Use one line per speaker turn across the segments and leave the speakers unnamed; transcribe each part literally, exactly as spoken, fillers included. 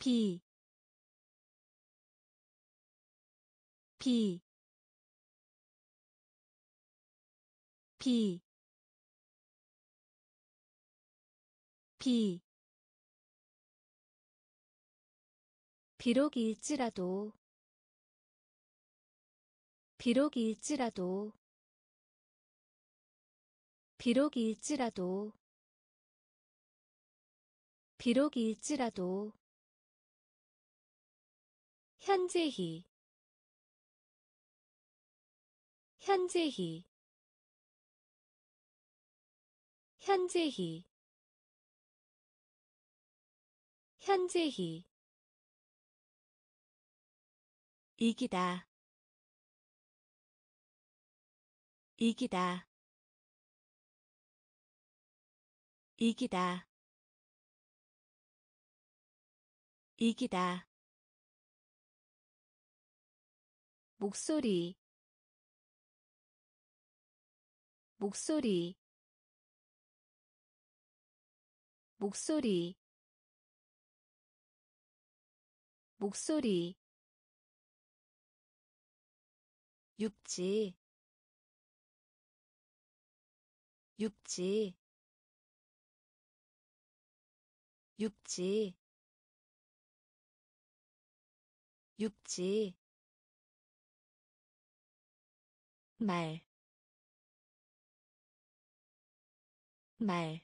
비, 비, 비, 비. 비록일지라도 비록일지라도 비록일지라도 비록일지라도 현재히 현재히 현재히 현재히 이기다 이기다 이기다 이기다 목소리 목소리 목소리 목소리 육지 육지 육지 육지 말, 말,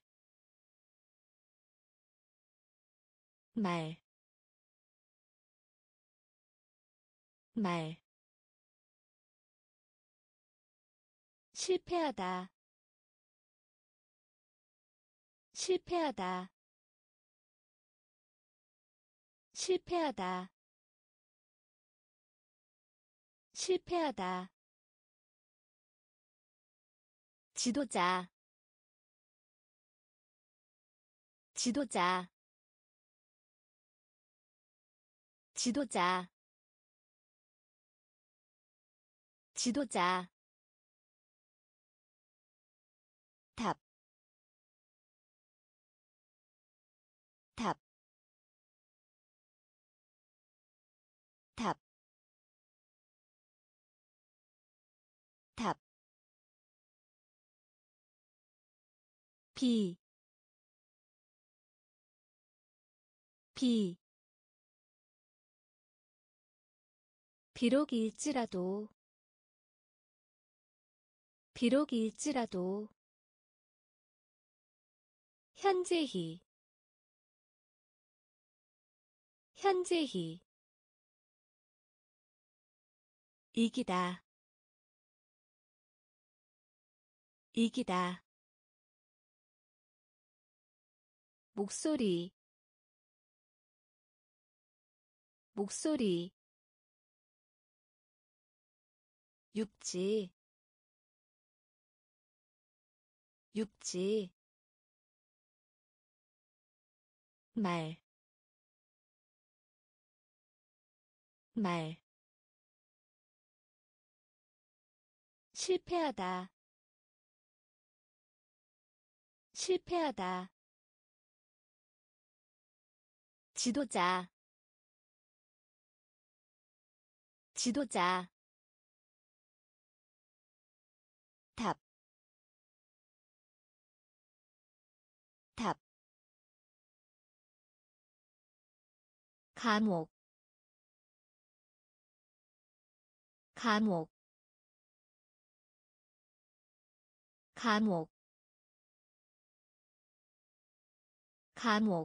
말, 말. 실패하다, 실패하다, 실패하다, 실패하다. 지도자, 지도자, 지도자, 지도자. 탑, 탑, 탑, 탑. 비, 비. 비록일지라도 비록일지라도 현재히 현재히 이기다 이기다 목소리 목소리 육지 육지 말, 말. 실패하다, 실패하다. 지도자, 지도자. 탑, 탑. 감옥, 감옥, 감옥, 감옥.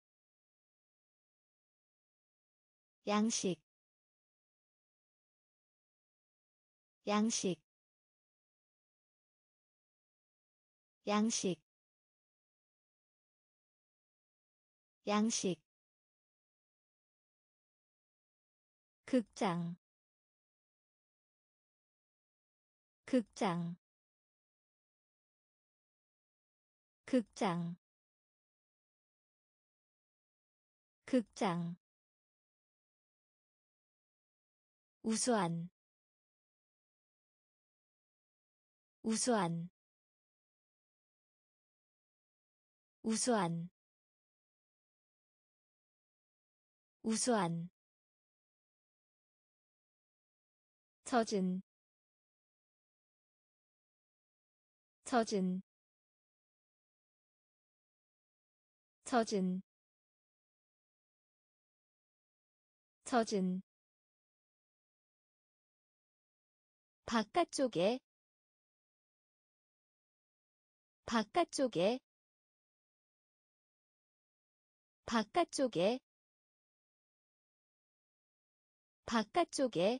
양식, 양식, 양식, 양식. 극장, 극장, 극장, 극장. 우수한, 우수한, 우수한, 우수한 젖은 젖은 젖은 젖은 바깥쪽에 바깥쪽에 바깥쪽에 바깥쪽에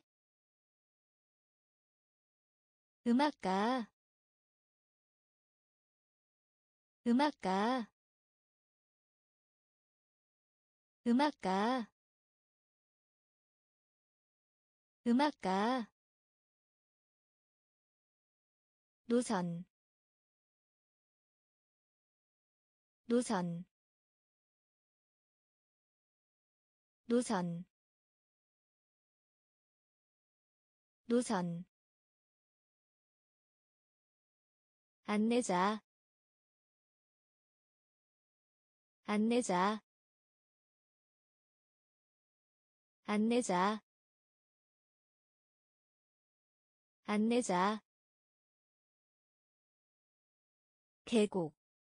음악가 음악가 음악가 음악가 노선 노선 노선 노선 안내자 안내자 안내자 안내자 계곡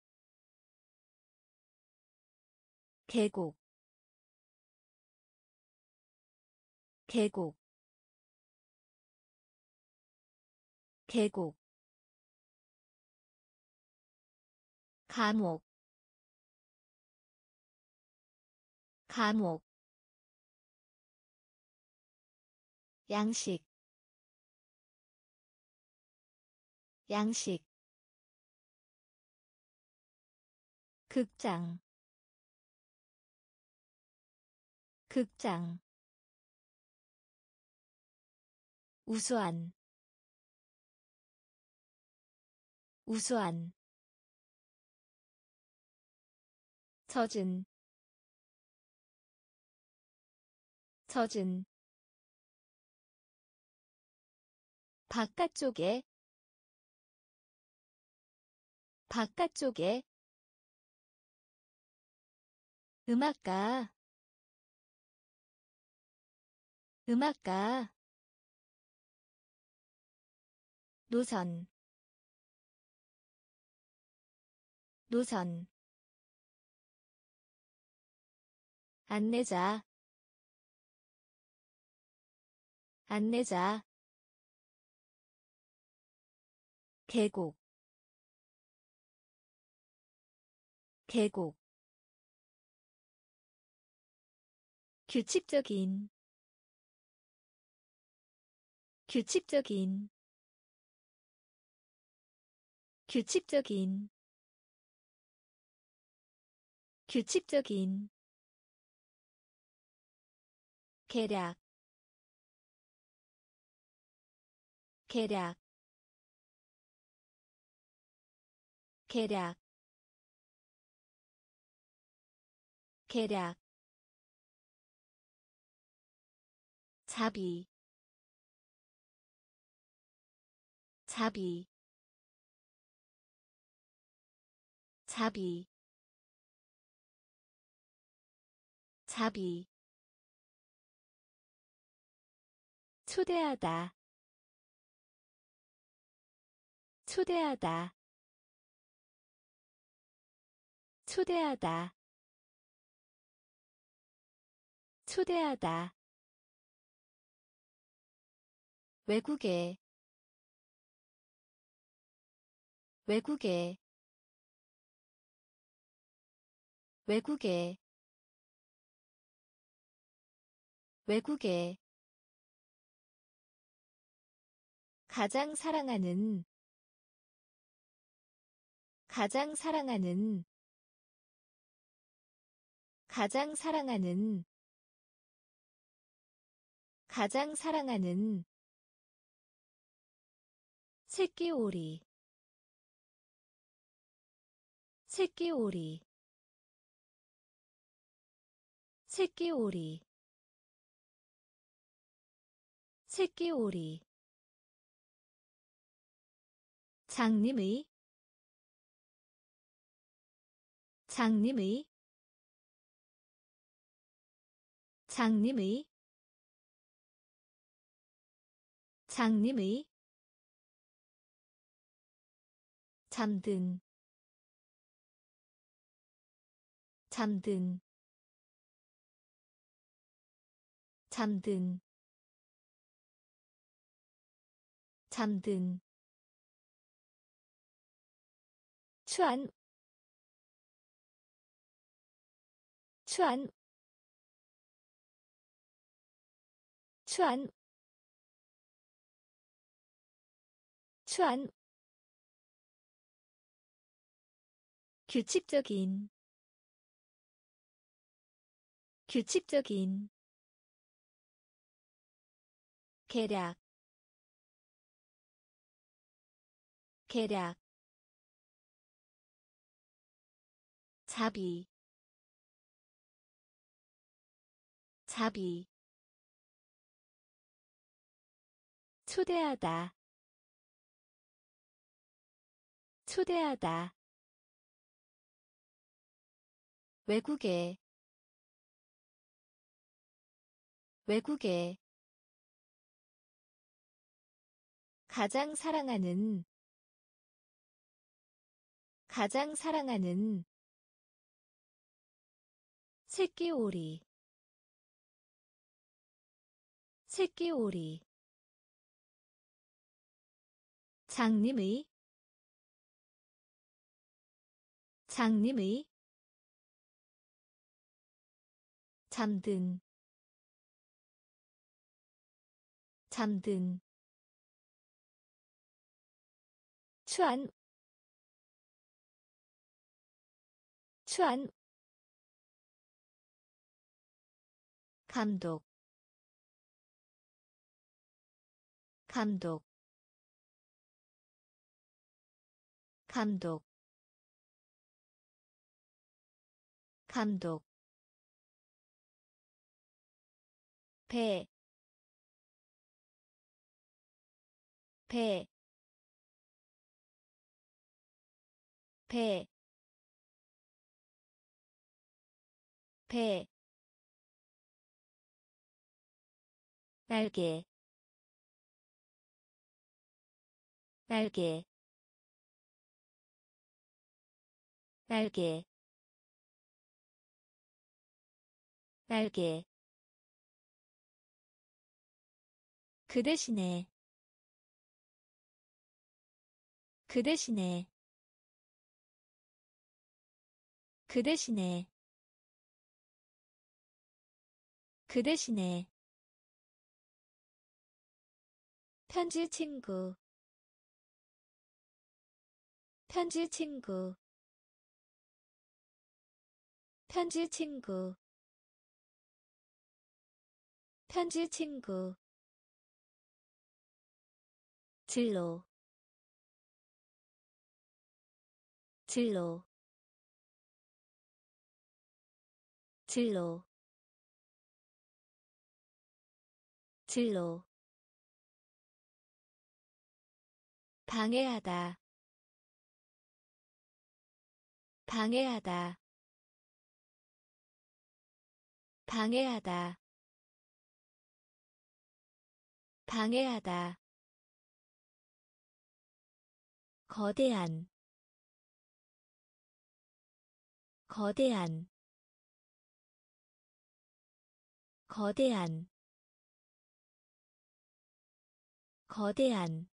계곡 계곡 계곡 감옥 감옥 양식 양식 극장 극장 우수한 우수한 젖은 젖은 바깥쪽에 바깥쪽에 음악가 음악가 노선 노선 안내자 안내자 계곡 계곡 규칙적인 규칙적인 규칙적인 규칙적인 계략 계략 계략 계략 자비 자비 자비 자비 초대하다 초대하다 초대하다 초대하다 외국에 외국에 외국에 외국에 가장 사랑하는 가장 사랑하는 가장 사랑하는 가장 사랑하는 새끼오리 새끼오리 새끼오리 새끼오리 장님의 장님의 장님의 장님의 잠든 잠든 잠든 잠든 추안 추안 추안 추안 규칙적인 규칙적인 계략 계략 자비 자비 초대하다 초대하다 외국에 외국에 가장 사랑하는 가장 사랑하는 새끼오리 새끼오리 장님의 장님의 잠든 잠든 추안 추안 감독 감독 감독 감독 배, 배, 배, 배, 날개, 날개, 날개, 날개. 그 대신에 그 대신에 그 대신에 그 대신에 편지 친구 편지 친구 편지 친구 편지 친구 진로 진로 진로 진로 방해하다 방해하다 방해하다 방해하다 거대한 거대한 거대한 거대한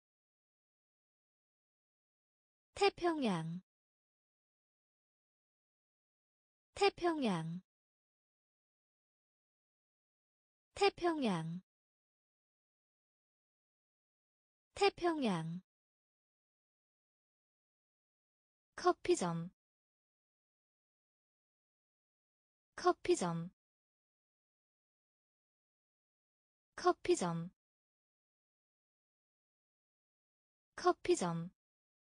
태평양 태평양 태평양 태평양 커피점 커피점 커피점 커피점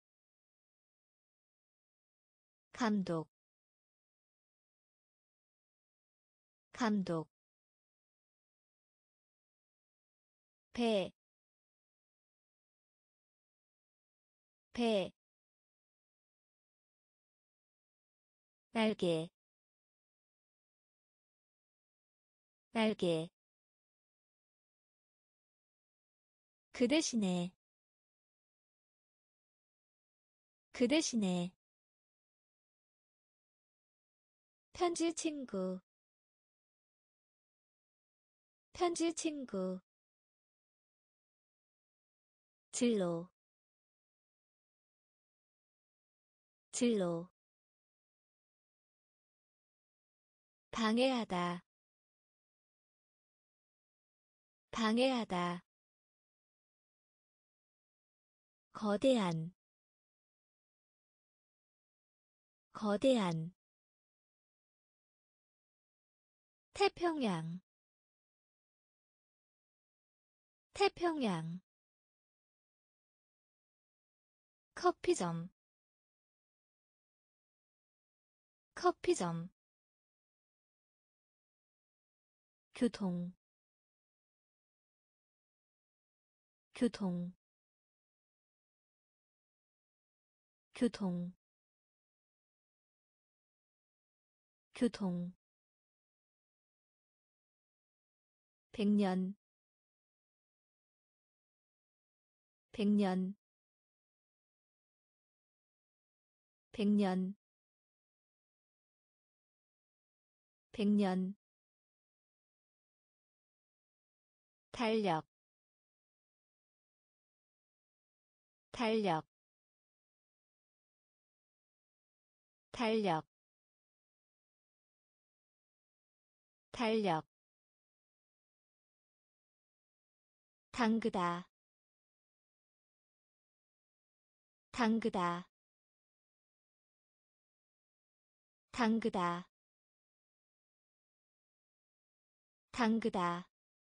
감독 감독 배, 배, 날개, 알게. 그 대신에 그 대신에 편지 친구 편지 친구 진로 진로 방해하다 방해하다 거대한 거대한 태평양 태평양 커피점 커피점 교통 교통 교통 교통 백년 백년 백년 백년 달력 달력 달력 달력 담그다 담그다 담그다 담그다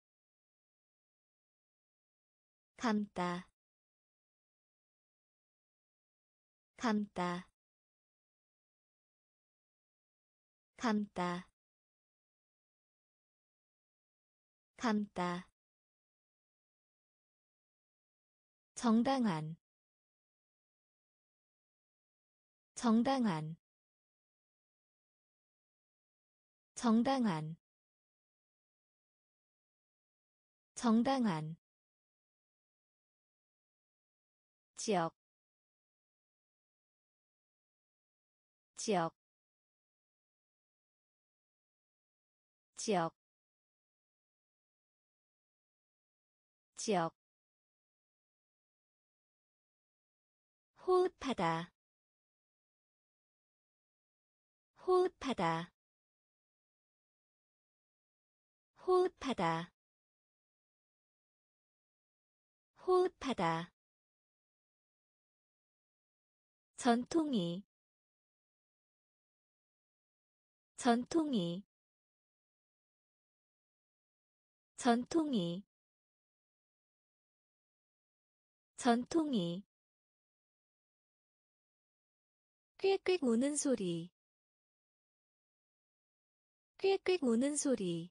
감다 감다 감다 감다 정당한 정당한 정당한 정당한 지역 지역 지역 지역 호흡하다 호흡하다 호흡하다 호흡하다 전통이 전통이 전통이 전통이 꽥꽥 우는 소리 꽥꽥 우는 소리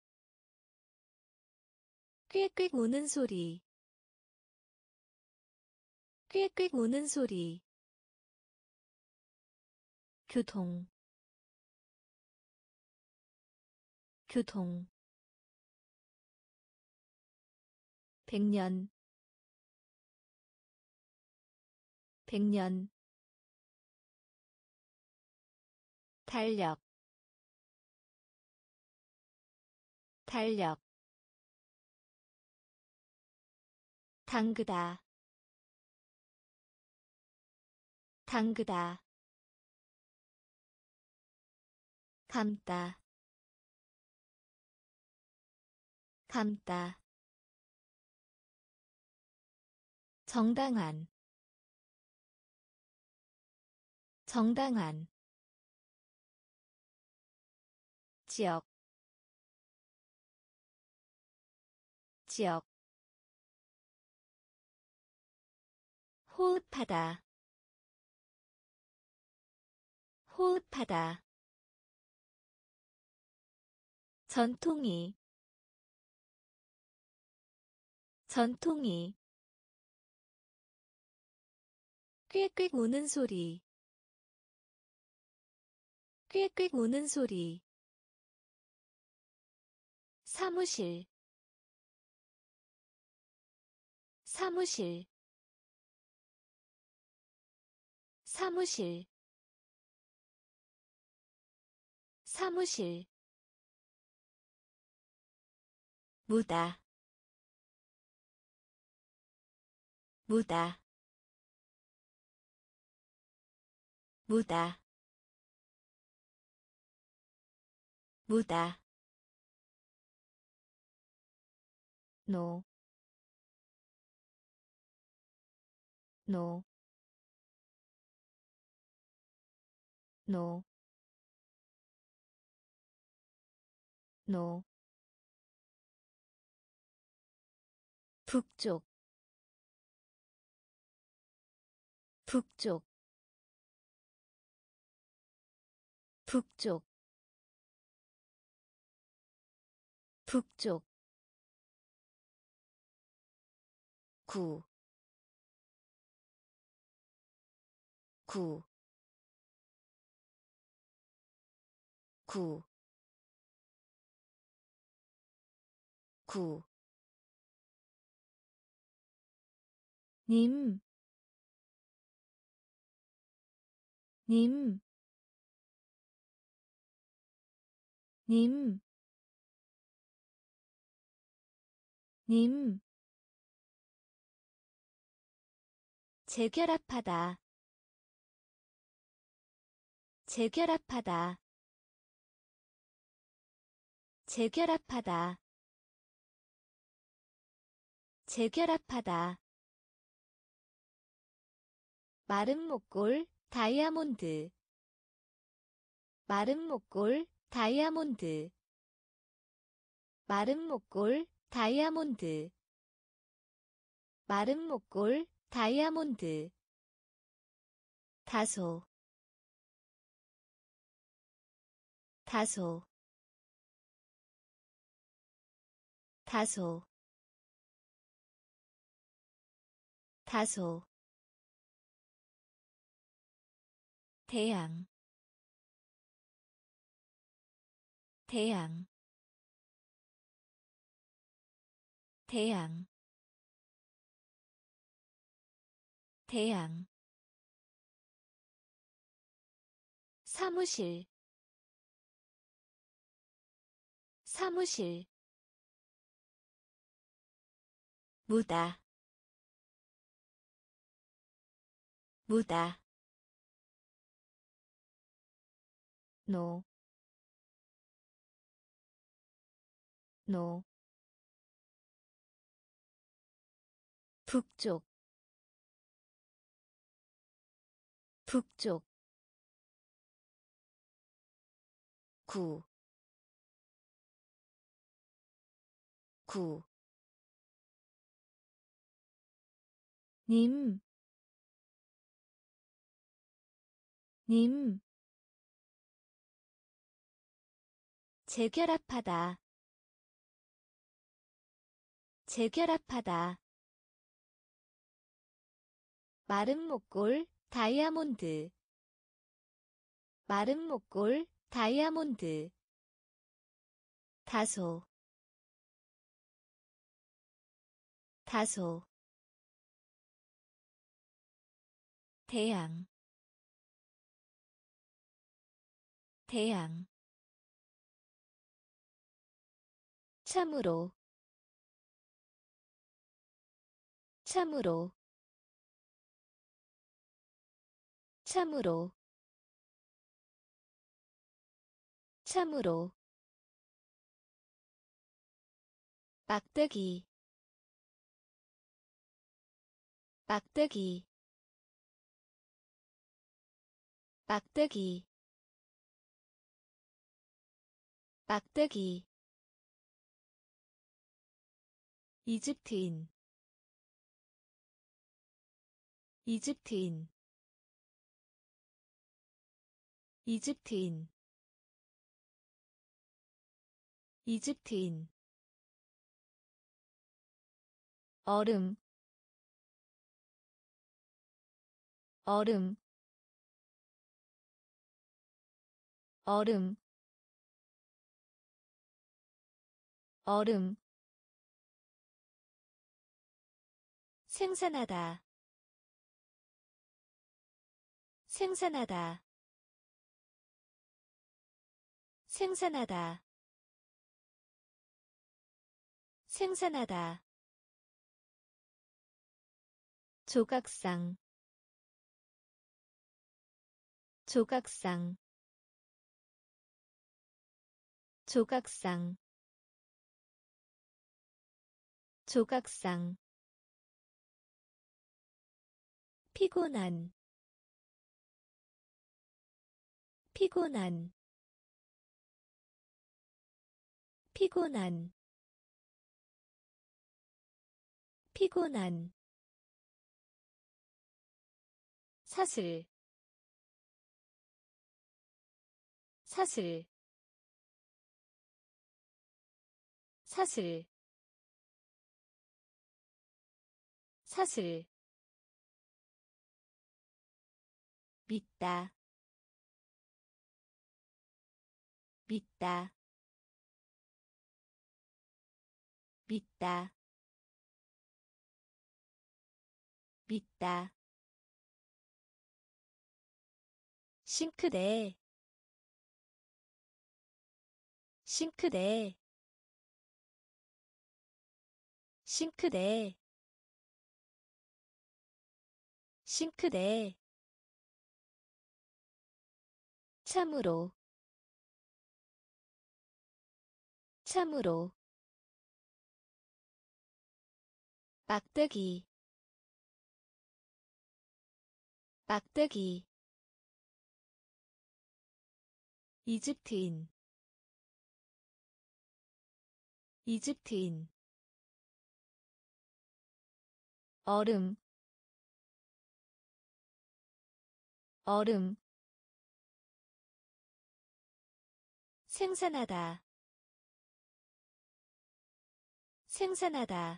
꽥꽥 우는 소리 꽥꽥 우는 소리 교통 교통 백년 백년 달력 달력 담그다 담그다 감다 감다 정당한 정당한 지역 지역 호흡하다 호흡하다 전통이 전통이 꽥꽥 우는 소리 꽥꽥 우는 소리 사무실 사무실 사무실 사무실 무다 무다 무다 무다 노, 노, 노, 노, 북쪽, 북쪽, 북쪽, 북쪽, 구, 구, 구, 구, 님, 님, 님, 님, 재결합하다, 재결합하다, 재결합하다, 재결합하다, 마른 목골, 다이아몬드, 마른 목골, 다이아몬드, 마른 목골, 다이아몬드, 마른 목골, 다이아몬드, 다소, 다소, 다소, 다소, 태양, 태양, 태양, 태양, 사무실, 사무실, 무다, 무다, 노, 노, 북쪽, 북쪽, 구, 구, 님, 님, 재결합하다, 재결합하다, 마른 목골, 다이아몬드, 마른 목골, 다이아몬드, 다소, 다소, 태양, 태양, 참으로, 참으로, 참으로, 참으로, 막대기, 막대기, 막대기, 막대기, 이집트인, 이집트인, 이집트인, 이집트인, 얼음, 얼음, 얼음, 얼음 생산하다 생산하다 생산하다 생산하다 조각상 조각상 조각상 조각상 피곤한 피곤한 피곤한 피곤한 사슬 사슬 사슬 사슬 믿다 믿다 믿다 믿다 싱크대 싱크대 싱크대 싱크대 참으로 참으로 막대기 막대기 이집트인 이집트인 얼음 얼음 생산하다 생산하다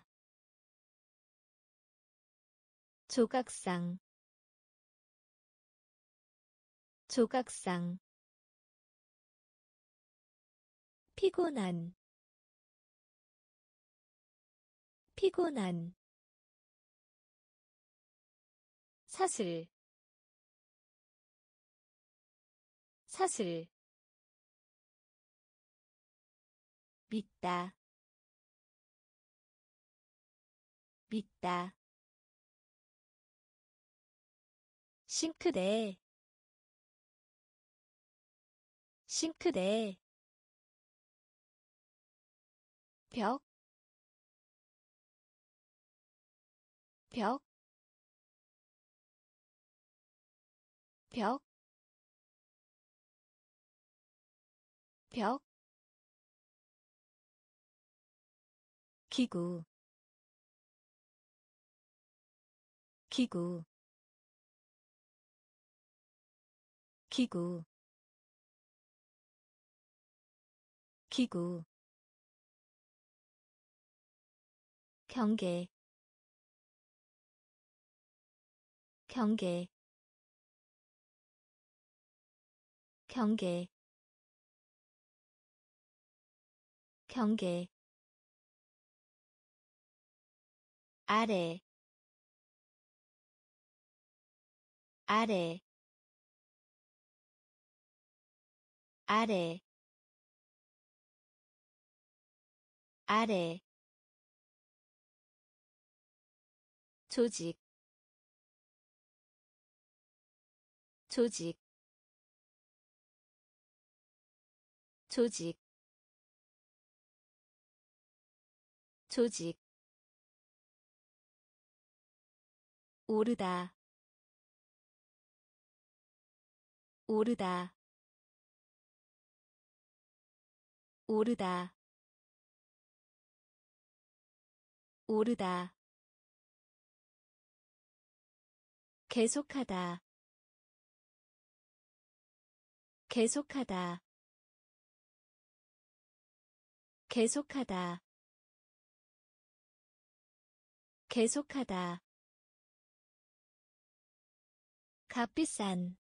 조각상 조각상 피곤한 피곤한 사슬 사슬 믿다 믿다 싱크대 싱크대 벽, 벽, 벽, 벽, 기구, 기구, 기구, 기구, 경계, 경계, 경계, 경계, 아래, 아래, 아래, 아래, 조직, 조직, 조직, 조직, 오르다, 오르다, 오르다, 오르다, 계속하다, 계속하다, 계속하다, 계속하다, 값비싼,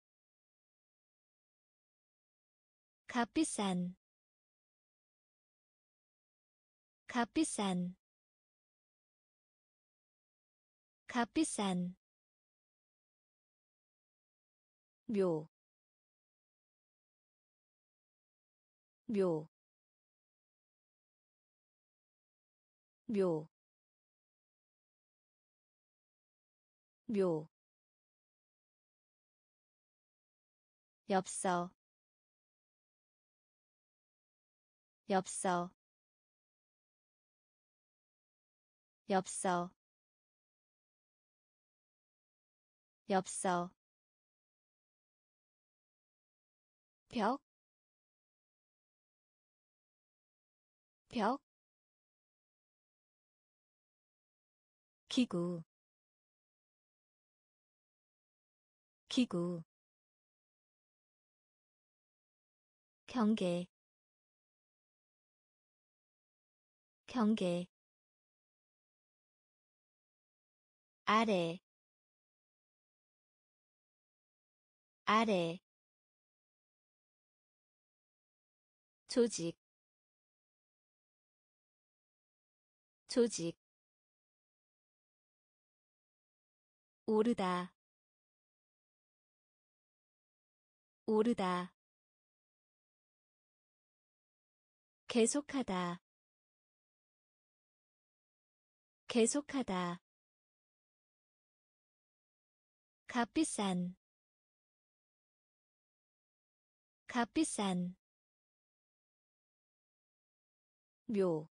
값비싼, 값비싼 값비싼 묘, 묘, 묘, 묘, 엽서, 엽서, 엽서, 엽서, 벽, 벽, 기구, 기구, 경계, 경계, 아래, 아래, 조직, 조직, 오르다, 오르다, 계속하다, 계속하다, 값비싼, 값비싼, 묘,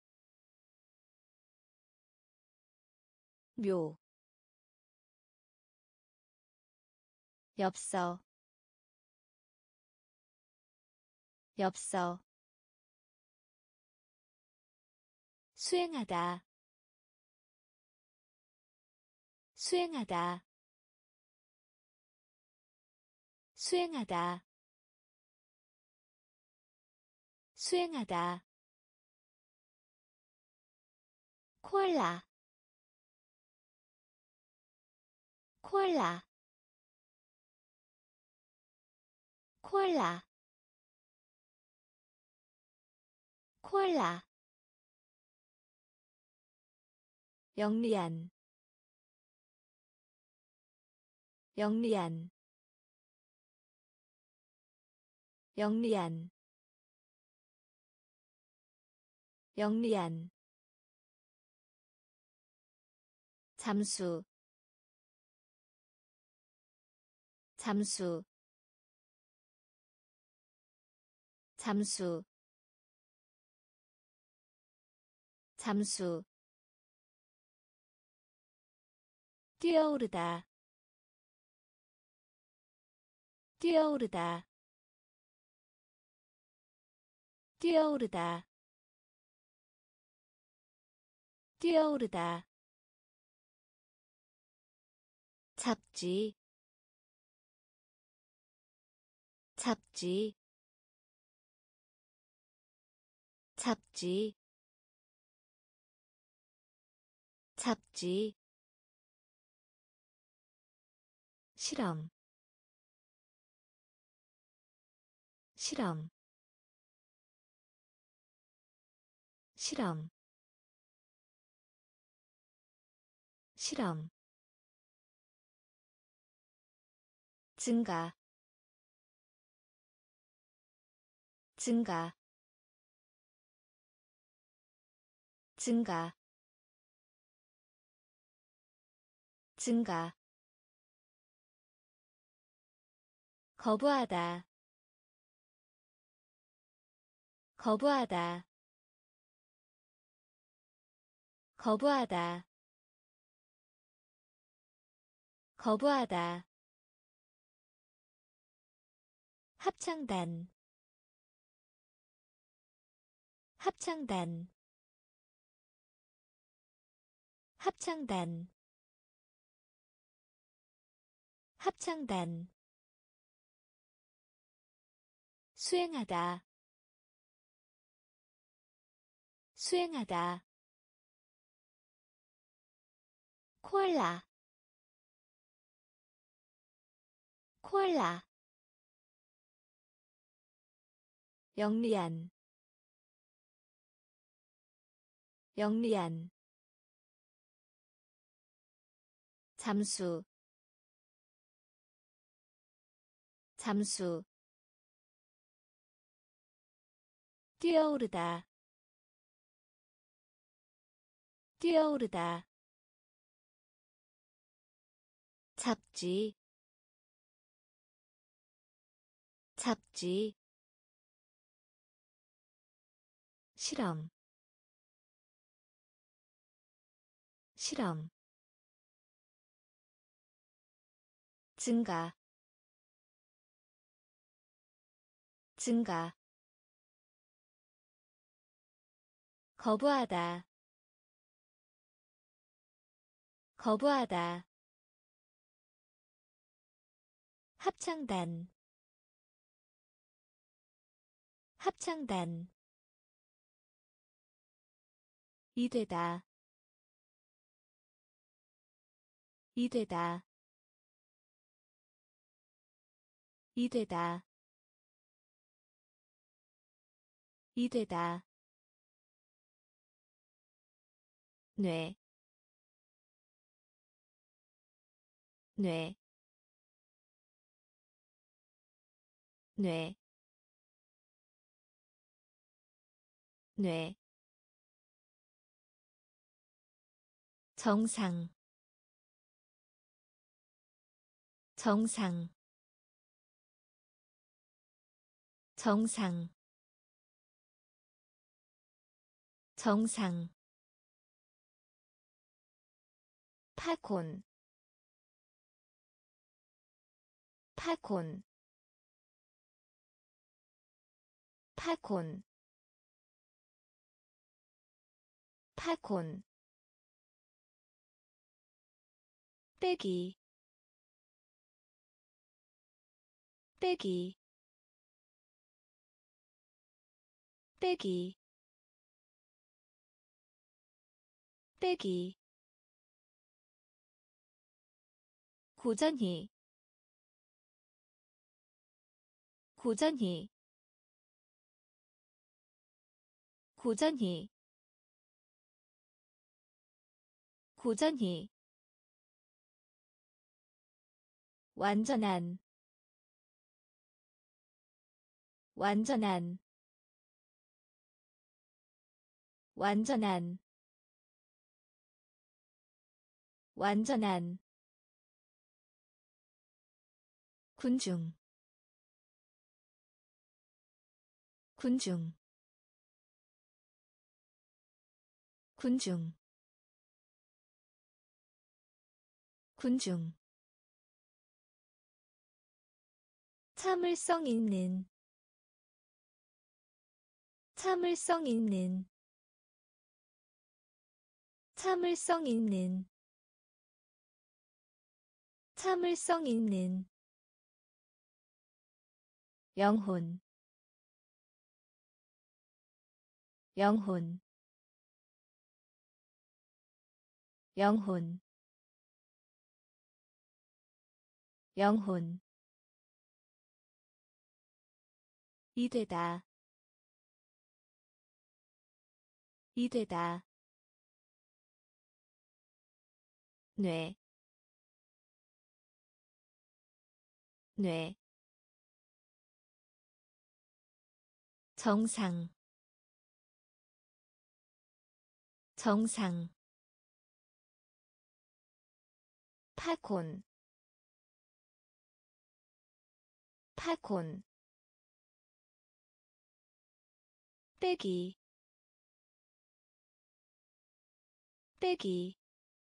묘, 엽서, 엽서, 수행하다, 수행하다, 수행하다, 수행하다, 코알라, 코알라, 코알라, 코알라, 영리한, 영리한, 영리한, 영리한, 잠수, 잠수, 잠수, 잠수, 뛰어오르다, 뛰어오르다, 뛰어오르다, 뛰어오르다, 잡지, 잡지, 잡지, 잡지, 실험, 실험, 실험, 실험, 증가, 증가, 증가, 증가, 거부하다, 거부하다, 거부하다, 거부하다, 합창단, 합창단, 합창단, 합창단, 수행하다, 수행하다, 코알라, 코알라, 영리한, 영리한 잠수 잠수 뛰어오르다 뛰어오르다 잡지 잡지 실험 실험 증가 증가 거부하다 거부하다 합창단 합창단 이되다 이되다 이되다 이되다 뇌, 뇌, 뇌, 뇌, 정상, 정상, 정상, 정상, 파콘, 파콘, 파콘, 파콘, 빼기, 빼기, 빼기, 빼기, 고전히, 고전히, 고전히, 고전히, 완전한, 완전한, 완전한, 완전한, 군중, 군중, 군중, 군중, 참을성 있는, 참을성 있는, 참을성 있는, 참을성 있는, 영혼, 영혼, 영혼, 영혼, 이되다, 이되다, 뇌, 뇌, 정상, 정상, 파콘, 파콘, 빼기, 빼기,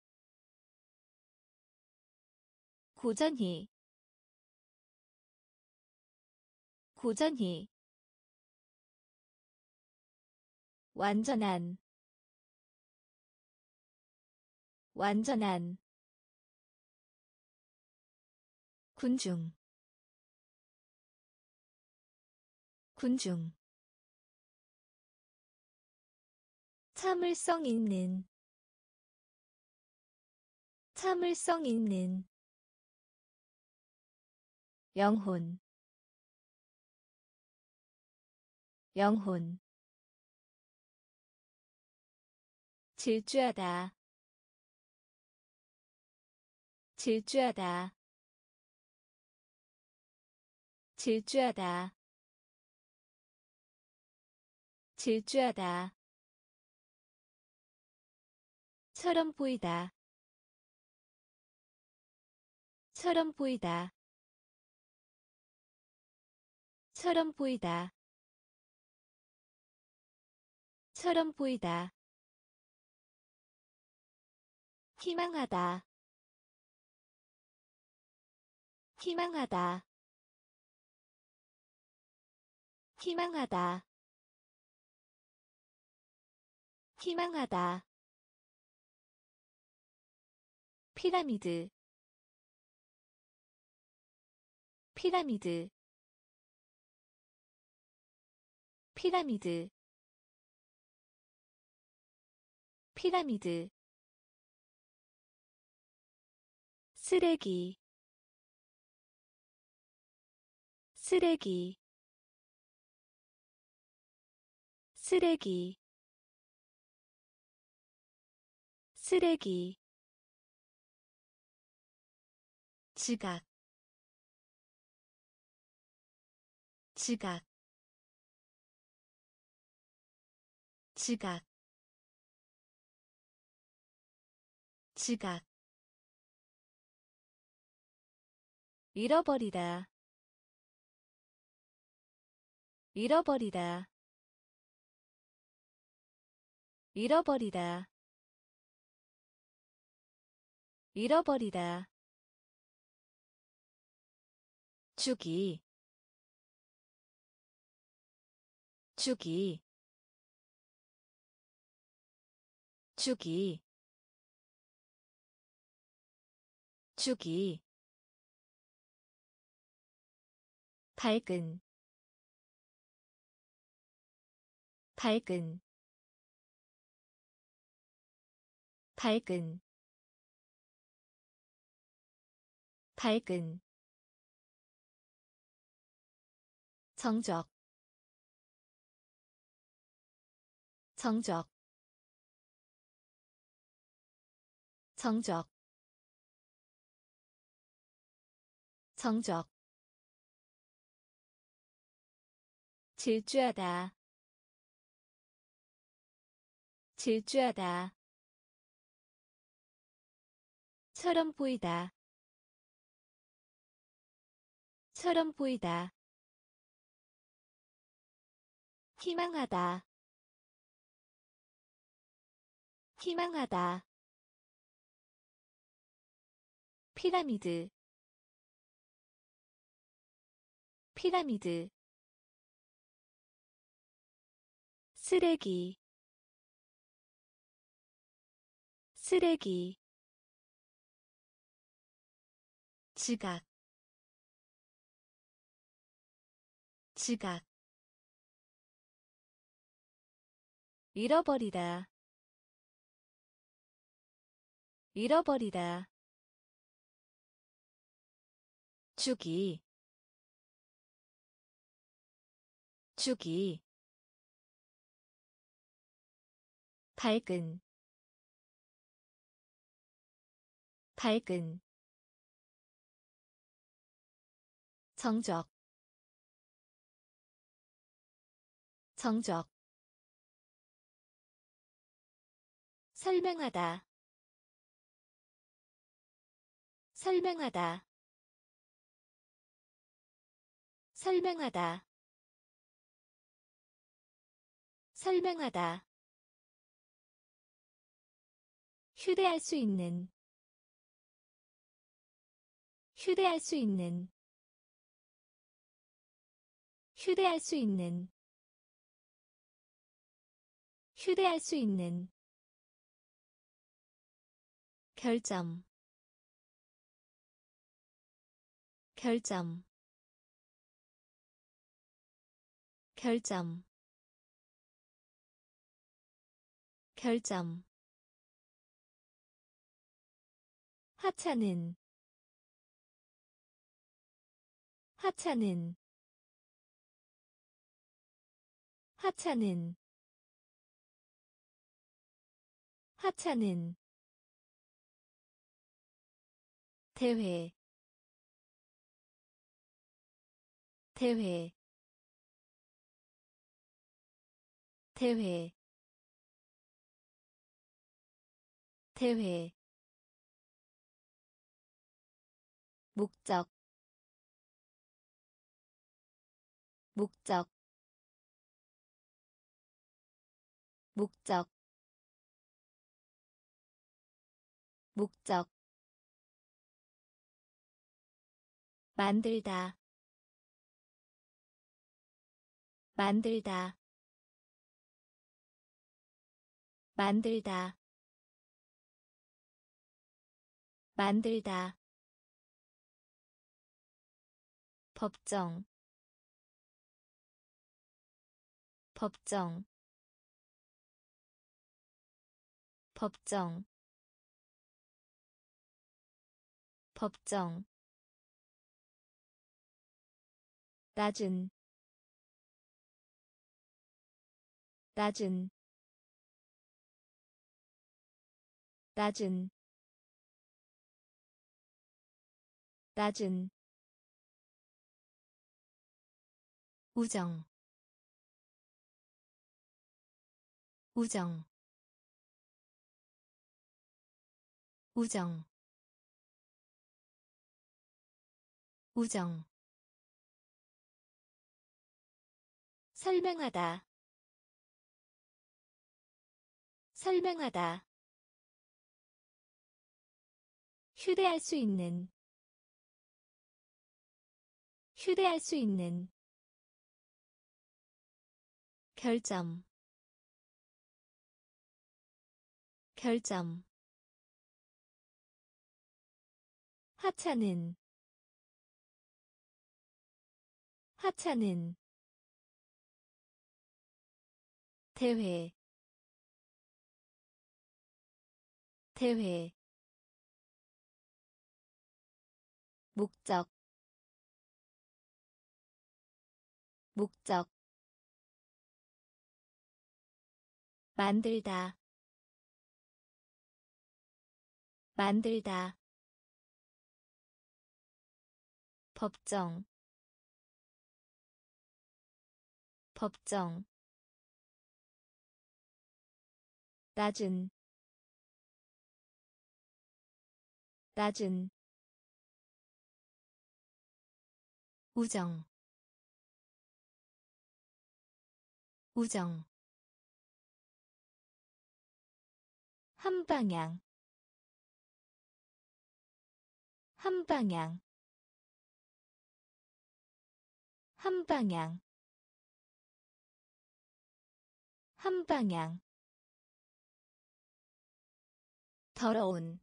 고전히, 고전히, 완전한, 완전한, 군중, 군중, 참을성 있는, 참을성 있는, 영혼, 영혼, 질주하다 질주하다 질주하다 질주하다 처럼 보이다 처럼 보이다 처럼 보이다 처럼 보이다 희망하다 희망하다 희망하다 희망하다 피라미드 피라미드 피라미드 피라미드 쓰레기 쓰레기 쓰레기 쓰레기 지각 지각 지각 지각 잃어버리다 잃어버리다 잃어버리다 잃어버리다 주기 주기 주기 주기 밝은 밝은 밝은 밝은 정적 정적 정적 정적 질주하다 질주하다 처럼 보이다 처럼 보이다 희망하다 희망하다 피라미드 피라미드 쓰레기 쓰레기 지각 지각 잃어버리다 잃어버리다 주기 주기 밝은 밝은 정적 정적 설명하다 설명하다 설명하다 설명하다 휴대할 수 있는 휴대할 수 있는 휴대할 수 있는 휴대할 수 있는 결점 결점 결점 결점 하찮은 하찮은 하찮은 하찮은 대회 대회 대회 대회 목적 목적 목적 목적 만들다 만들다 만들다 만들다 법정 법정 법정 법정 낮은 낮은 낮은 낮은 우정 우정 우정 우정 설명하다 설명하다 휴대할 수 있는 휴대할 수 있는 결점 결점 하찮은 하찮은 대회 대회 목적 목적 만들다 만들다 법정 법정 낮은 낮은 우정 우정 한 방향 한 방향 한 방향 한 방향 더러운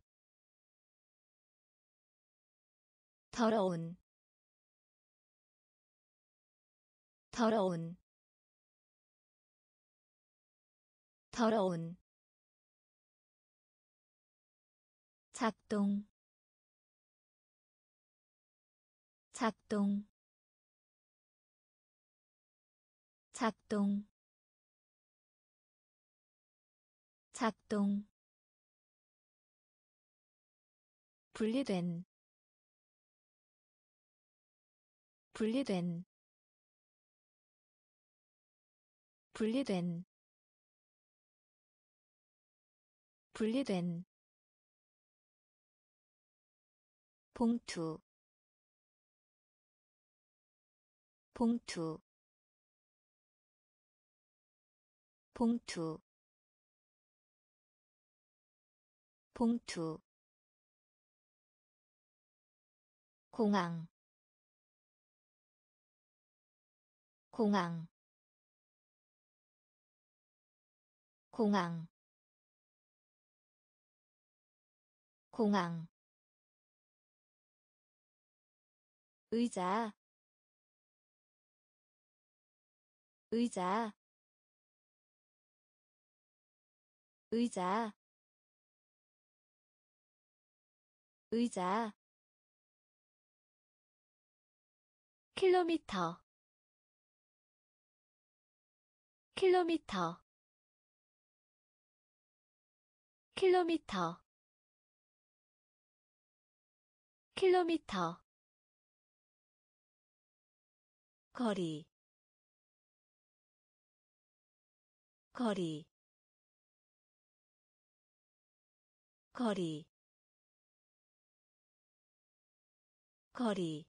더러운 더러운 더러운 작동 작동 작동 작동 분리된 분리된 분리된 분리된 봉투 봉투 봉투 봉투 공항 공항 공항 공항 의자 의자 의자 의자 킬로미터 킬로미터 킬로미터 킬로미터 거리 거리 거리 거리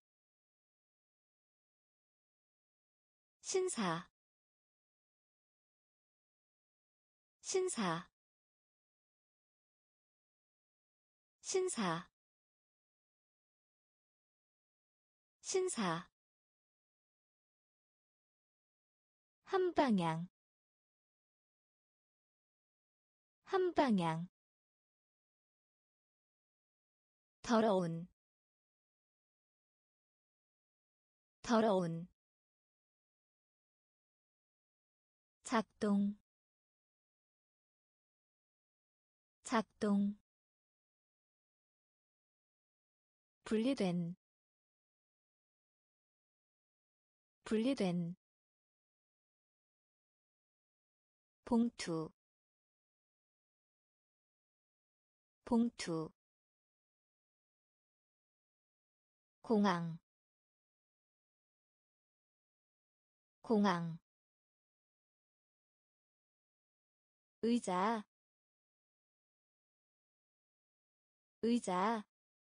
신사 신사 신사 신사 한방향 한방향 더러운 더러운 작동 작동 분리된 분리된 봉투 봉투 공항 공항 의자 의자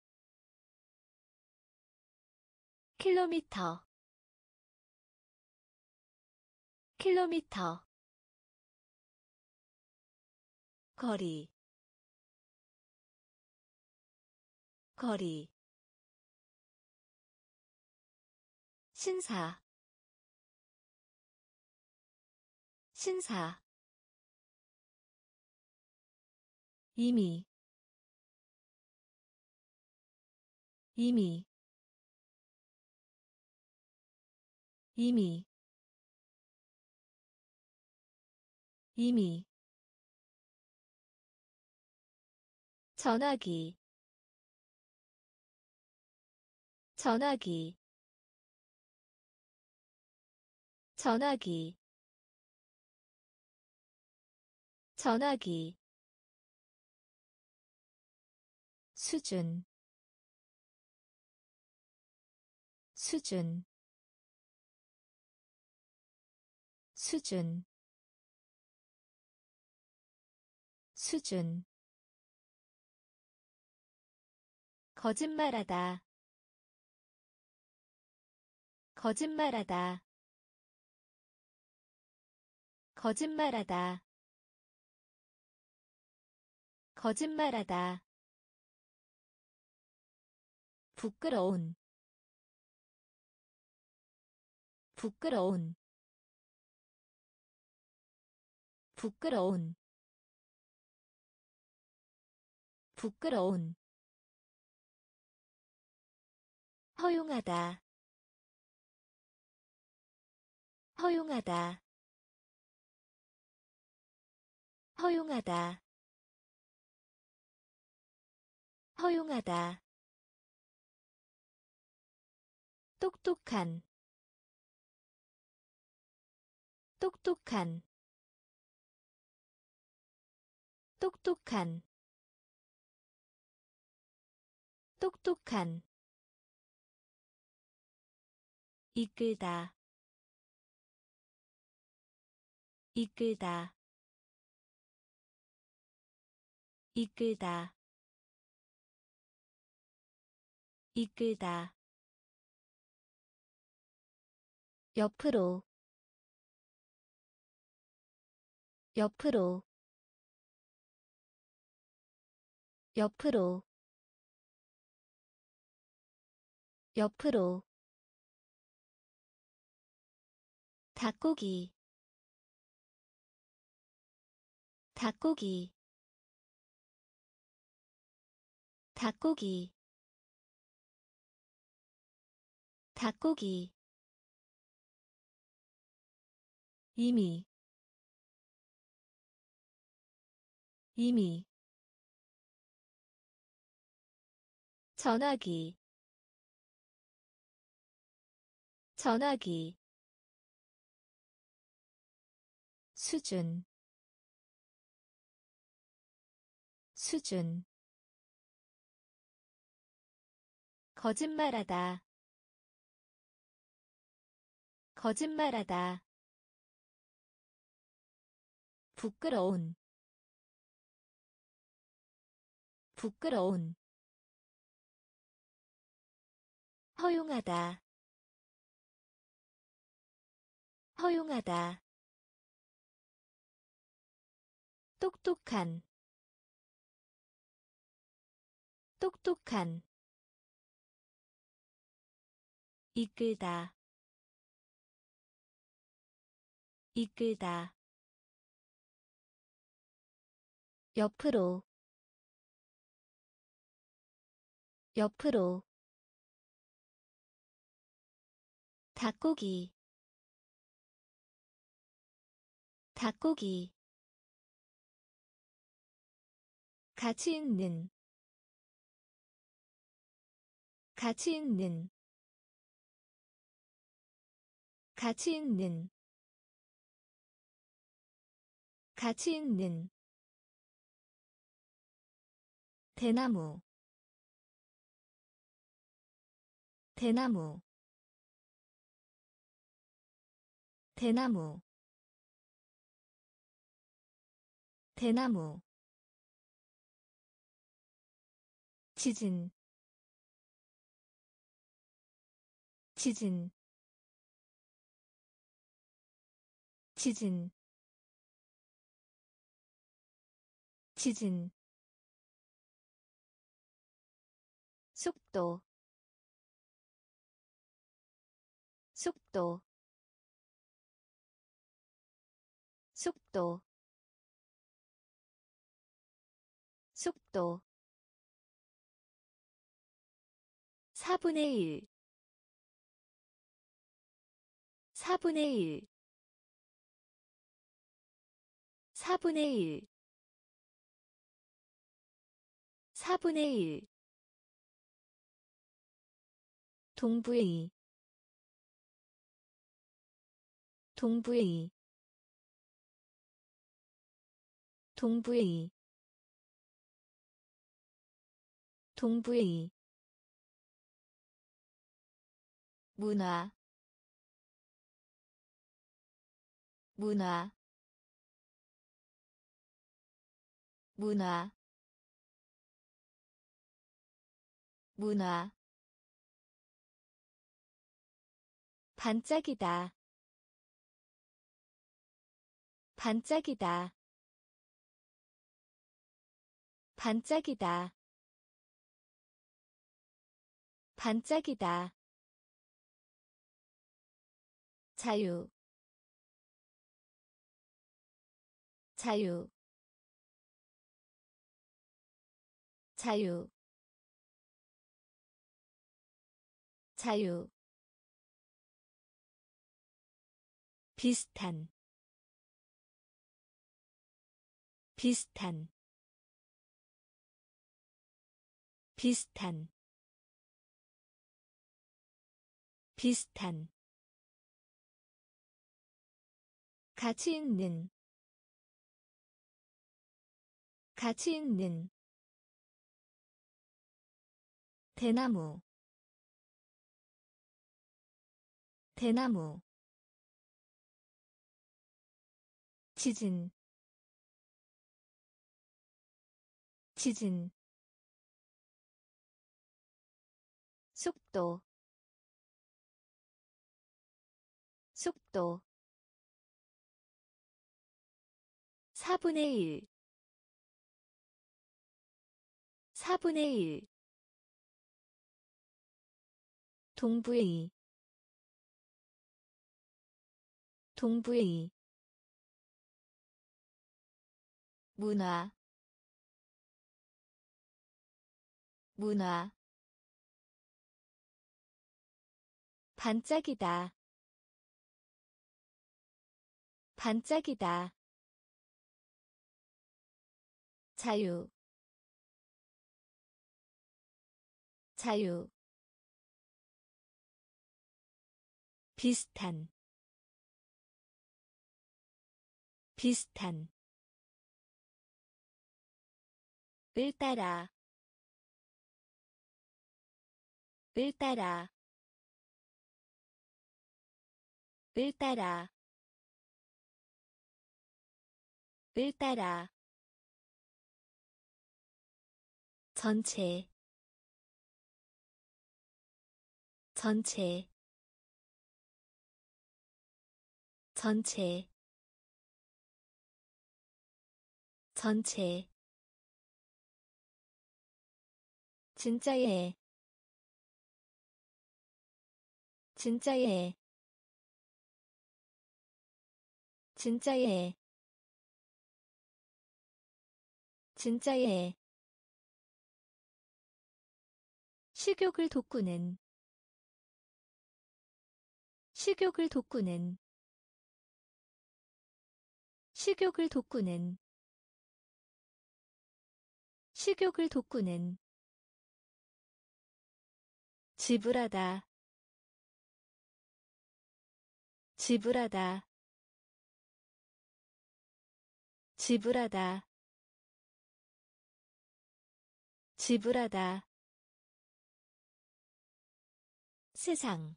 킬로미터 킬로미터 거리 거리 신사 신사 이미 이미 이미 이미 전화기 전화기 전화기 전화기 수준 수준 수준 수준 거짓말하다 거짓말하다 거짓말하다 거짓말하다 부끄러운 부끄러운 부끄러운 부끄러운 허용하다 허용하다 허용하다 허용하다 똑똑한 똑똑한 똑똑한 똑똑한 이끌다 이끌다 이끌다 이끌다 옆으로 옆으로 옆으로 옆으로 닭고기 닭고기 닭고기 닭고기 이미 이미 전화기 전화기 수준 수준 거짓말하다 거짓말하다 부끄러운 부끄러운 허용하다 허용하다 똑똑한 똑똑한 이끌다 이끌다 옆으로 옆으로 닭고기 닭고기 가치 있는 가치 있는 가치 있는 가치 있는 대나무 대나무 대나무 대나무 지진 지진 지진 지진 속도 속도 속도 속도 사분의 일 사분의 일 사분의 일 사분의 일 동부의 동부의 동부의 동부의 문화 문화 문화 문화 반짝이다 반짝이다 반짝이다 반짝이다 자유 자유 자유 자유 비슷한 비슷한 비슷한 비슷한 가치 있는 가치 있는 대나무 대나무 지진 지진 속도 속도 사분의 일 사분의 일 동부의 동부의 문화 문화 반짝이다 반짝이다 자유 자유 비슷한 비슷한 을 따라 을 따라 을 따라 을 따라 전체 전체 전체 전체 진짜예 진짜예 진짜예 진짜예 식욕을 돋구는 식욕을 돋구는 식욕을 돋구는 식욕을 돋구는 지불하다 지불하다 지불하다 지불하다 세상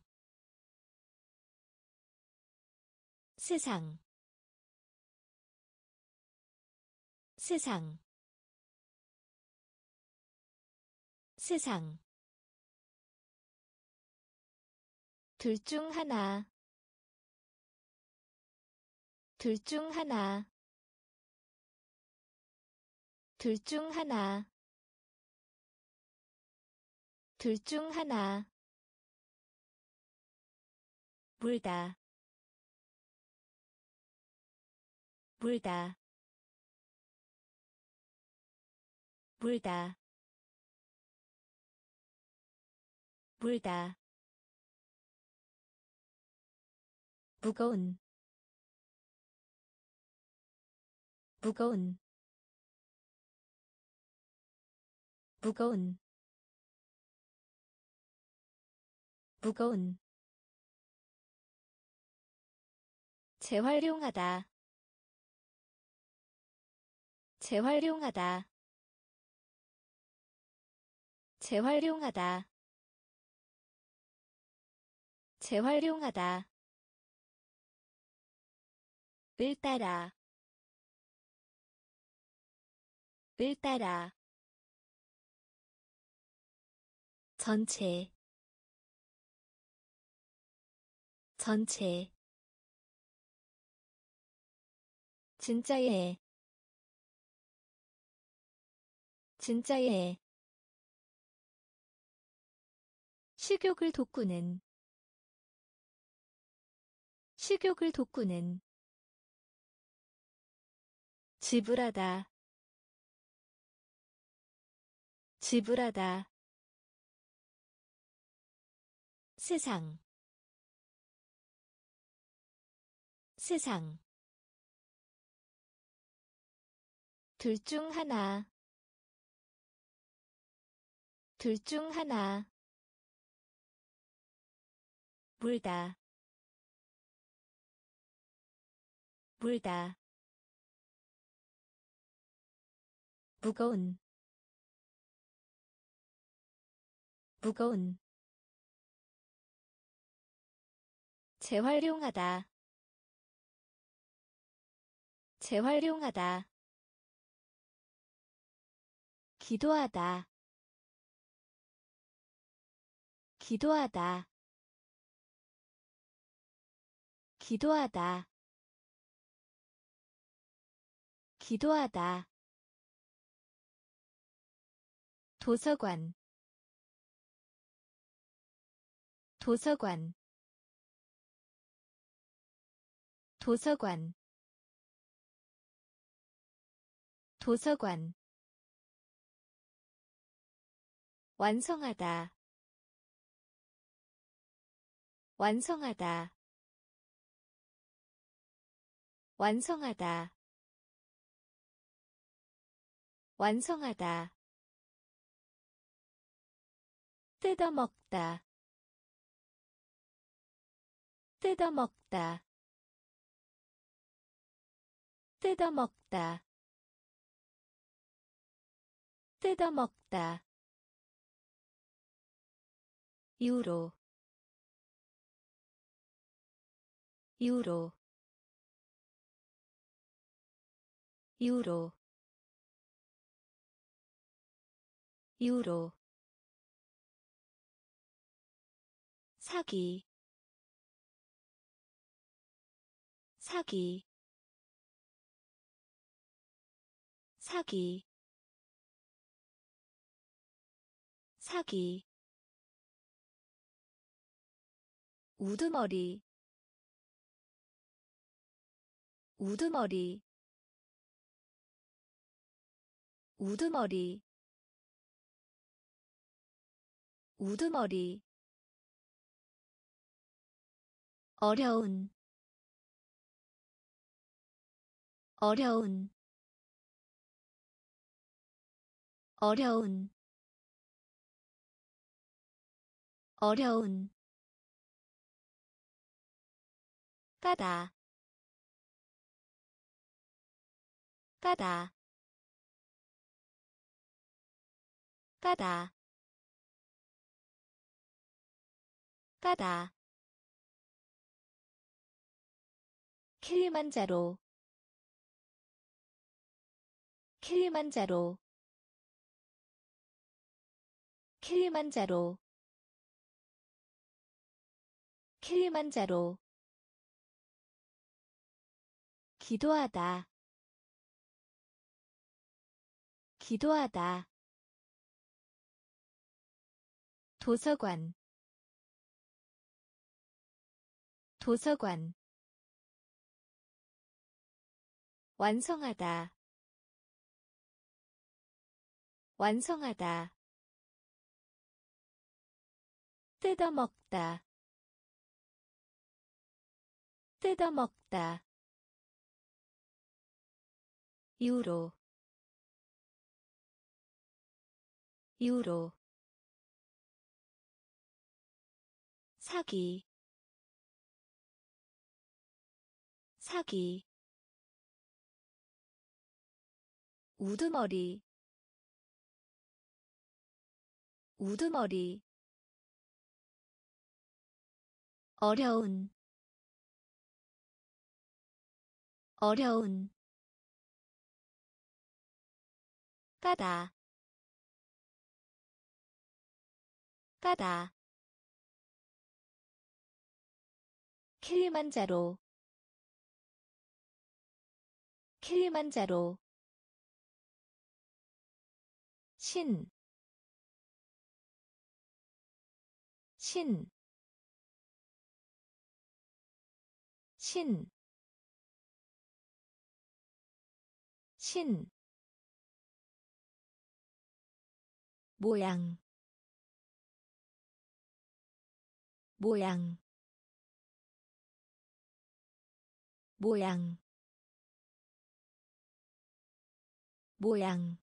세상 세상 세상 둘 중 하나 둘 중 하나 둘 중 하나 둘 중 하나 물다 물다 물다 물다 무거운 무거운 무거운 무거운 재활용하다 재활용하다 재활용하다 재활용하다 을 따라 을 따라 전체 전체 진짜예 진짜예 식욕을 돋구는 식욕을 돋구는 지불하다 지불하다 세상 세상 둘 중 하나 둘 중 하나 물다 물다 무거운 무거운 재활용하다 재활용하다 기도하다 기도하다 기도하다 기도하다 도서관 도서관 도서관 도서관 완성하다 완성하다 완성하다 완성하다 뜯어먹다 뜯어먹다 뜯어먹다 뜯어먹다. 유로 유로 유로 유로 사기 사기 사기 사기 우두머리 우두머리 우두머리 우두머리 어려운 어려운 어려운 어려운 까다 까다 까다 까다 킬리만자로 킬리만자로 킬리만자로 킬리만자로 기도하다 기도하다 도서관 도서관 완성하다 완성하다 뜯어먹다 뜯어먹다 유로 유로 사기 사기 우두머리 우두머리 어려운 어려운 까다 까다 킬리만자로 킬리만자로 신, 신, 신, 신, 모양, 모양, 모양, 모양,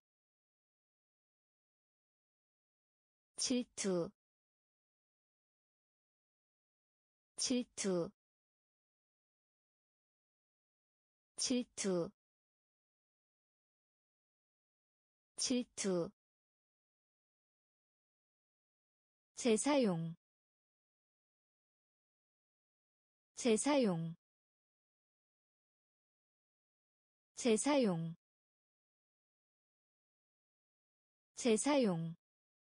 질투, 질투, 질투, 질투, 재사용, 재사용, 재사용, 재사용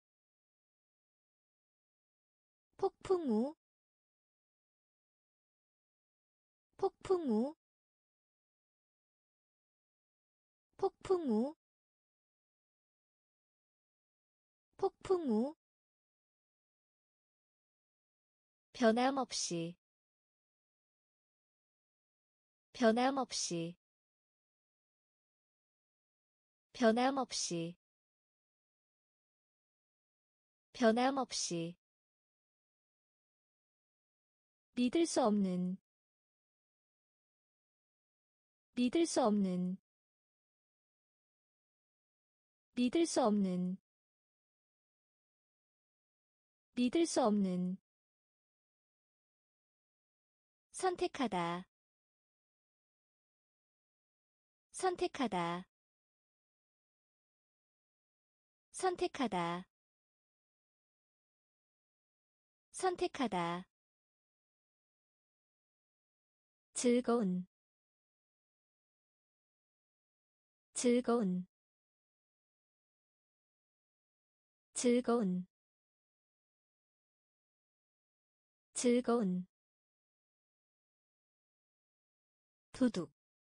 폭풍우 폭풍우 폭풍우 폭풍우 변함없이 변함없이 변함없이 변함없이 믿을 수 없는 믿을 수 없는 믿을 수 없는 믿을 수 없는 선택하다 선택하다 선택하다, 선택하다. 즐거운, 즐거운, 즐거운, 즐거운. 도둑,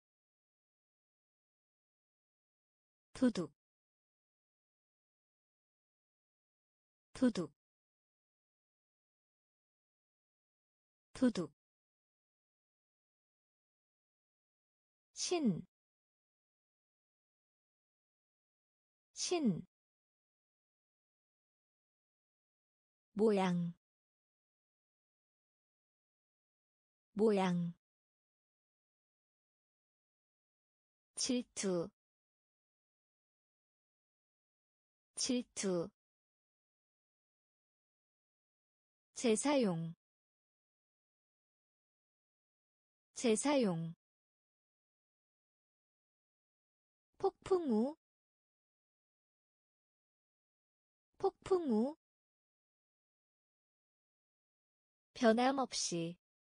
도둑, 도둑, 도둑. 신, 신. 모양, 모양. 질투, 질투. 재사용, 재사용. 폭풍우, 폭풍우. 변함없이,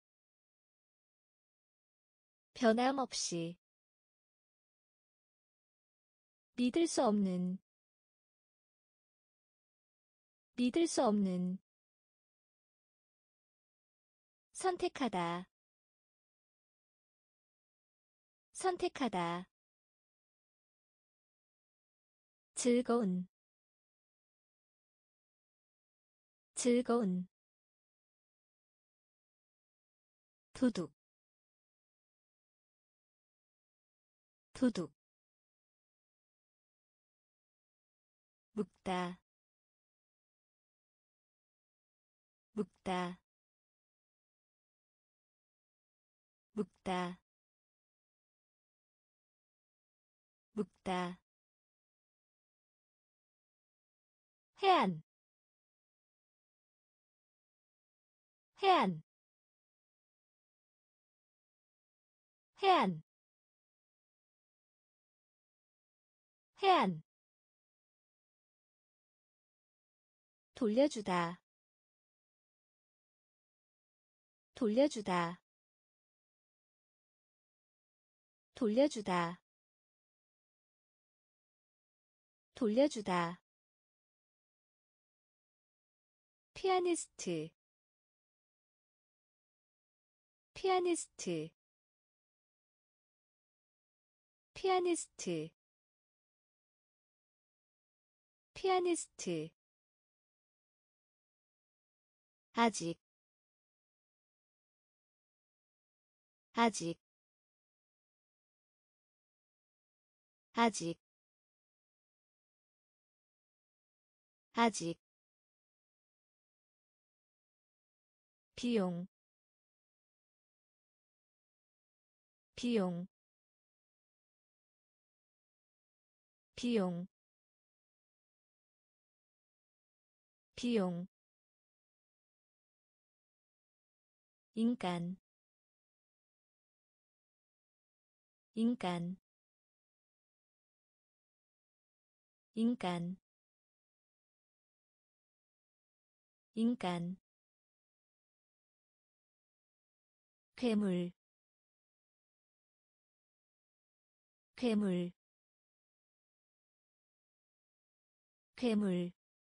변함없이. 믿을 수 없는, 믿을 수 없는. 선택하다, 선택하다. 즐거운, 즐거운. 도둑, 도둑. 묵다, 묵다, 묵다, 묵다. 해안, 해안, 해안, 해안. 돌려주다, 돌려주다, 돌려주다, 돌려주다. 피아니스트, 피아니스트, 피아니스트, 피아니스트. 아직, 아직, 아직, 아직. 비용, 비용, 비용, 비용. 인간, 인간, 인간, 인간. 괴물, 괴물, 괴물,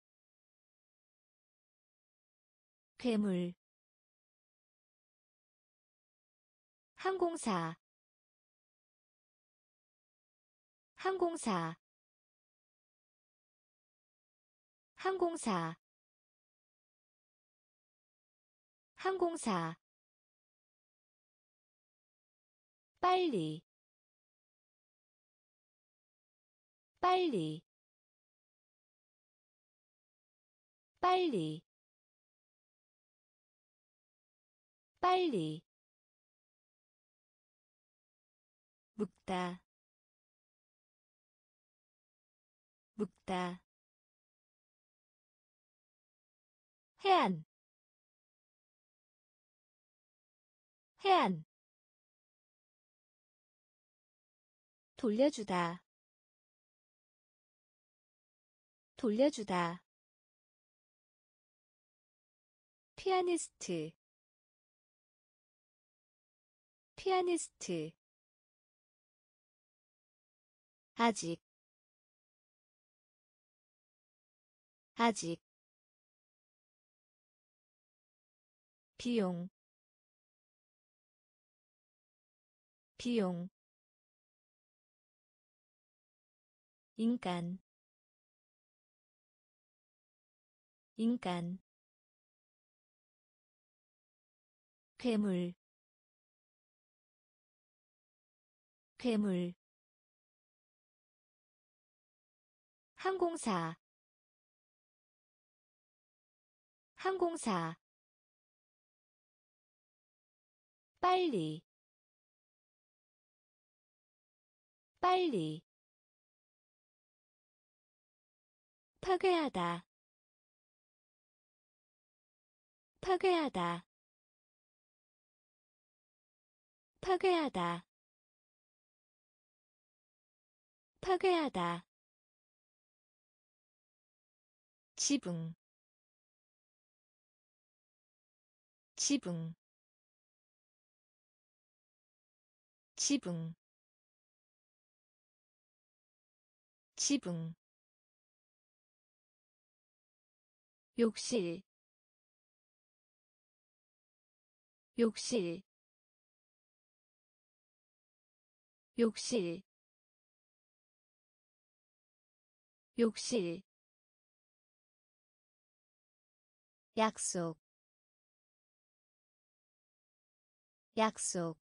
괴물. 항공사, 항공사, 항공사, 항공사. 빨리, 빨리, 빨리, 빨리. 묵다, 묵다. 해안, 해안. 돌려주다, 돌려주다 피아니스트 피아니스트 아직 아직 비용 비용 인간 인간 괴물 괴물 항공사 항공사 빨리 빨리 파괴하다 파괴하다 파괴하다 파괴하다 지붕 지붕 지붕 지붕 욕실 욕실 욕실 욕실 약속 약속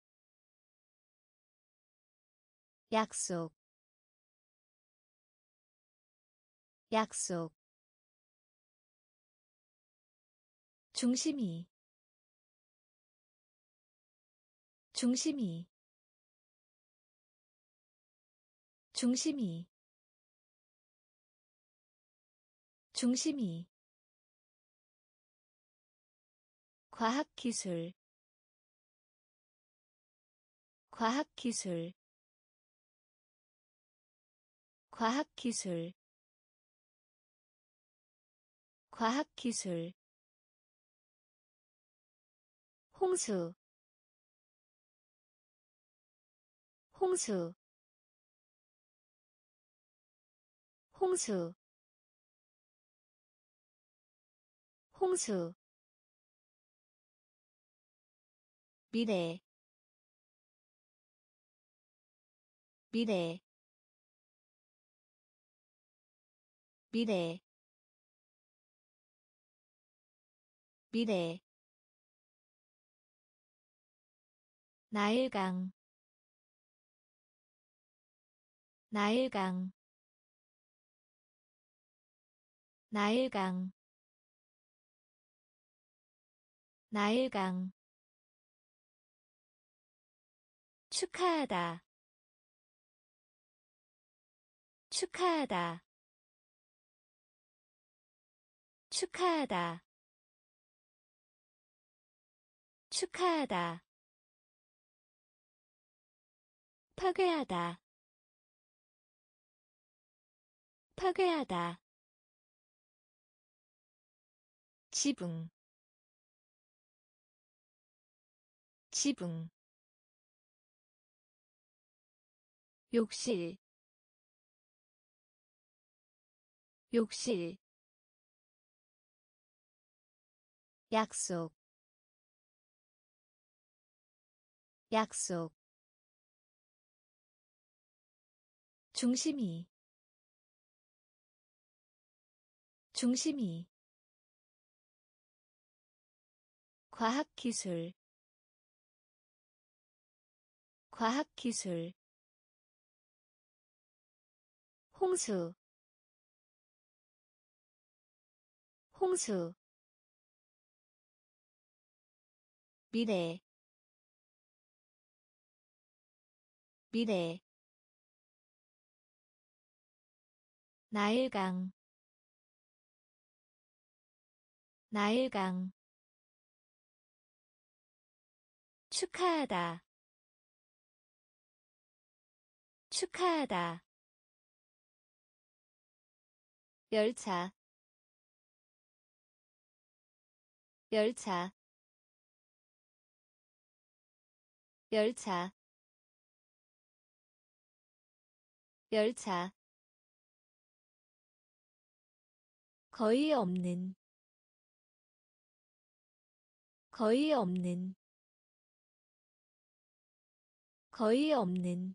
약속 약속 중심이 중심이 중심이 중심이 과학기술 과학기술 과학기술 과학기술 홍수 홍수 홍수 홍수 미래 미래 미래 미래 나일강 나일강 나일강 나일강 축하하다 축하하다 축하하다 축하하다 파괴하다 파괴하다 지붕 지붕 욕실 욕실 약속 약속 중심이 중심이 과학기술 과학기술 홍수 홍수 미래 미래 나일강 나일강 축하하다 축하하다 열차 열차 열차 열차 거의 없는 거의 없는 거의 없는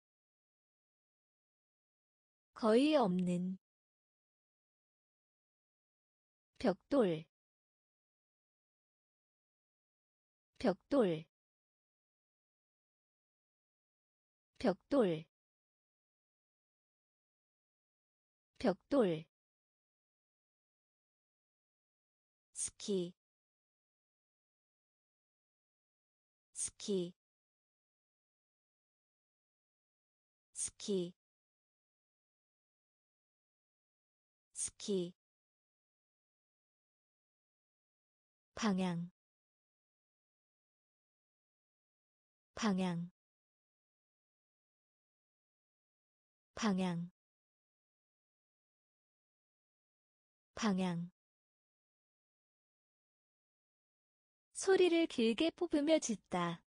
거의 없는 벽돌 벽돌 벽돌 벽돌 스키 스키 스키 스키 방향 방향 방향 방향 소리를 길게 뽑으며 짖다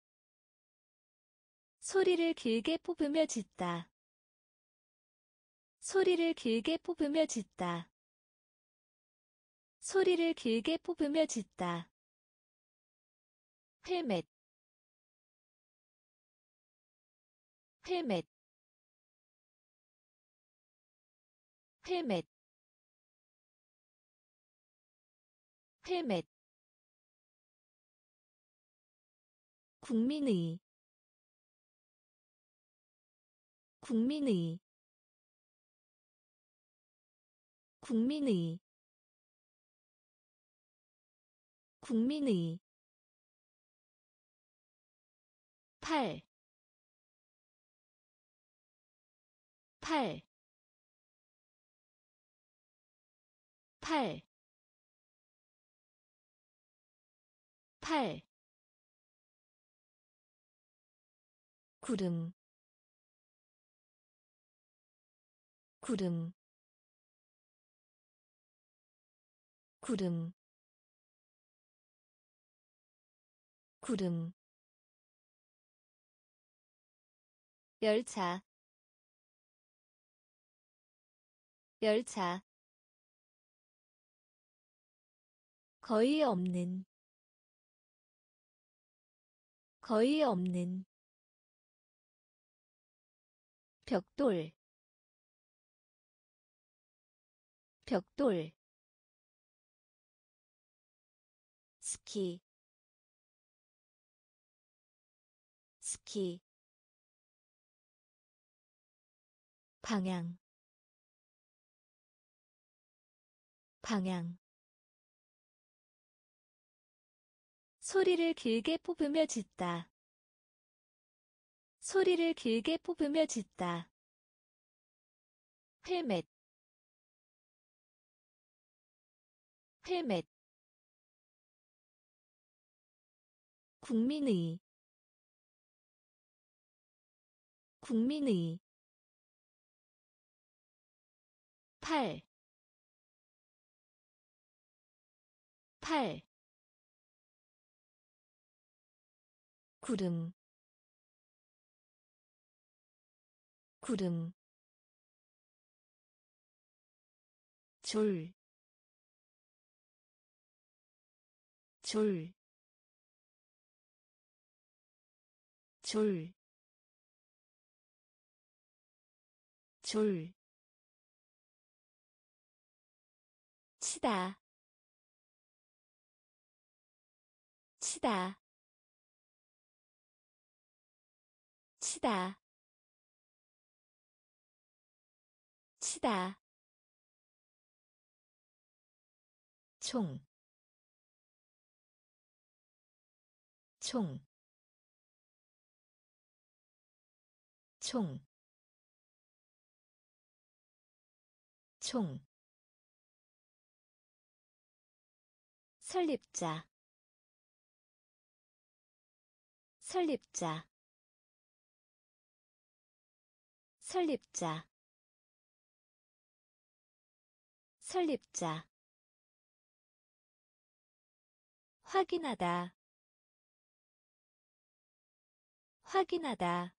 소리를 길게 뽑으며 짖다 소리를 길게 뽑으며 짖다 소리를 길게 뽑으며 짖다 헬멧 헬멧 헬멧 헬멧 국민의 국민의 국민의 국민의 팔, 팔, 팔, 팔, 구름, 구름, 구름, 구름, 열차, 열차, 거의 없는, 거의 없는, 벽돌, 벽돌, 스키, 스키, 방향, 방향, 소리를 길게 뽑으며 짖다 소리를 길게 뽑으며 짖다 헬멧 헬멧 국민의 국민의 팔, 팔, 구름, 구름, 줄, 줄, 줄, 줄, 치다, 치다, 치다, 치다, 총, 총, 총, 총, 설립자, 설립자, 설립자, 설립자 확인하다 확인하다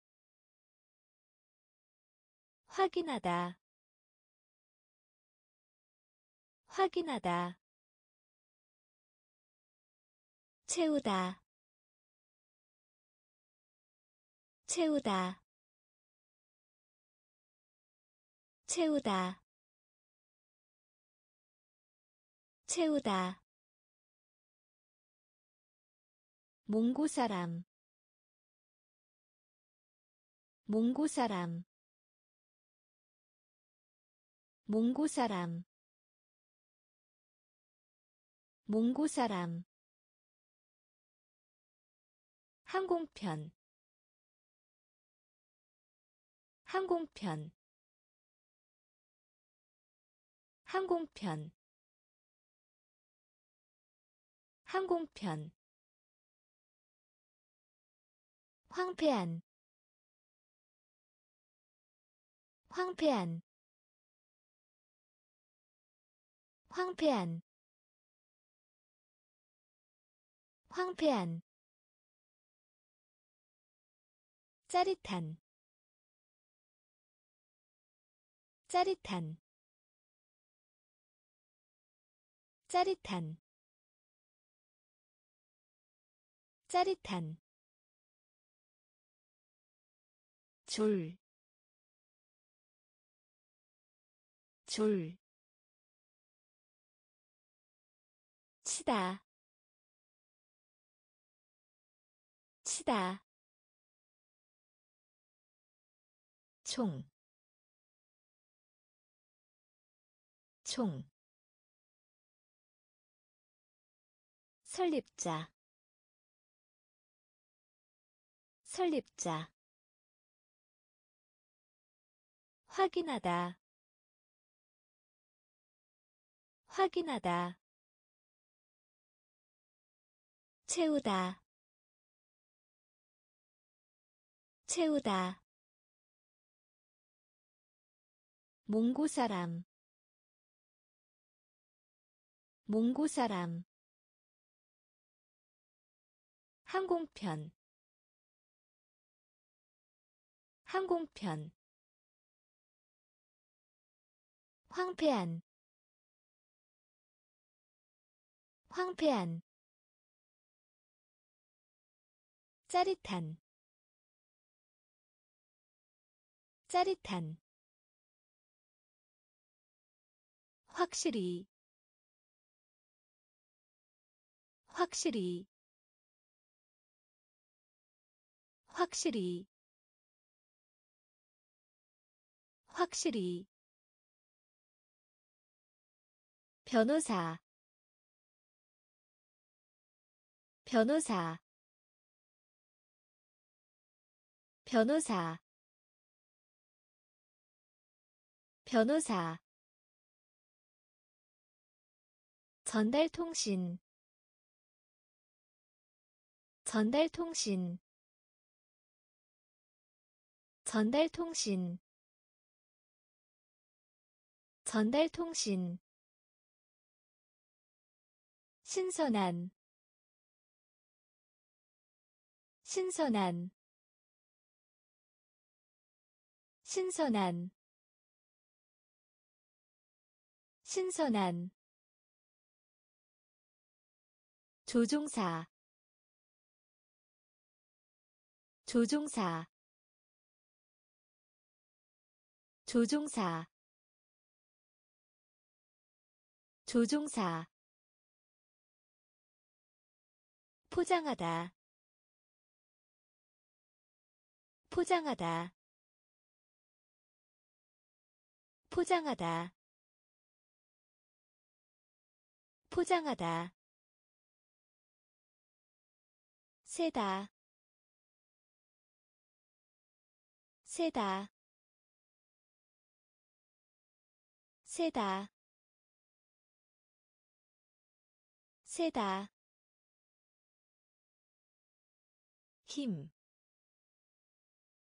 확인하다 확인하다 채우다 채우다 채우다 채우다 몽고 사람 몽고 사람 몽고 사람 몽고 사람 항공편 항공편 항공편 항공편 황폐한 황폐한 황폐한 황폐한 짜릿한 짜릿한 짜릿한 짜릿한 줄, 줄, 치다, 치다, 총, 총, 설립자, 설립자, 확인하다, 확인하다, 채우다, 채우다, 몽고 사람, 몽고 사람, 항공편, 항공편, 황폐한, 황폐한, 짜릿한, 짜릿한, 확실히, 확실히, 확실히, 확실히, 변호사, 변호사, 변호사, 변호사, 전달통신, 전달통신, 전달통신, 전달통신, 신선한, 신선한, 신선한, 신선한, 조종사, 조종사, 조종사, 조종사, 포장하다, 포장하다, 포장하다, 포장하다, 세다, 세다, 세다, 세다, 힘,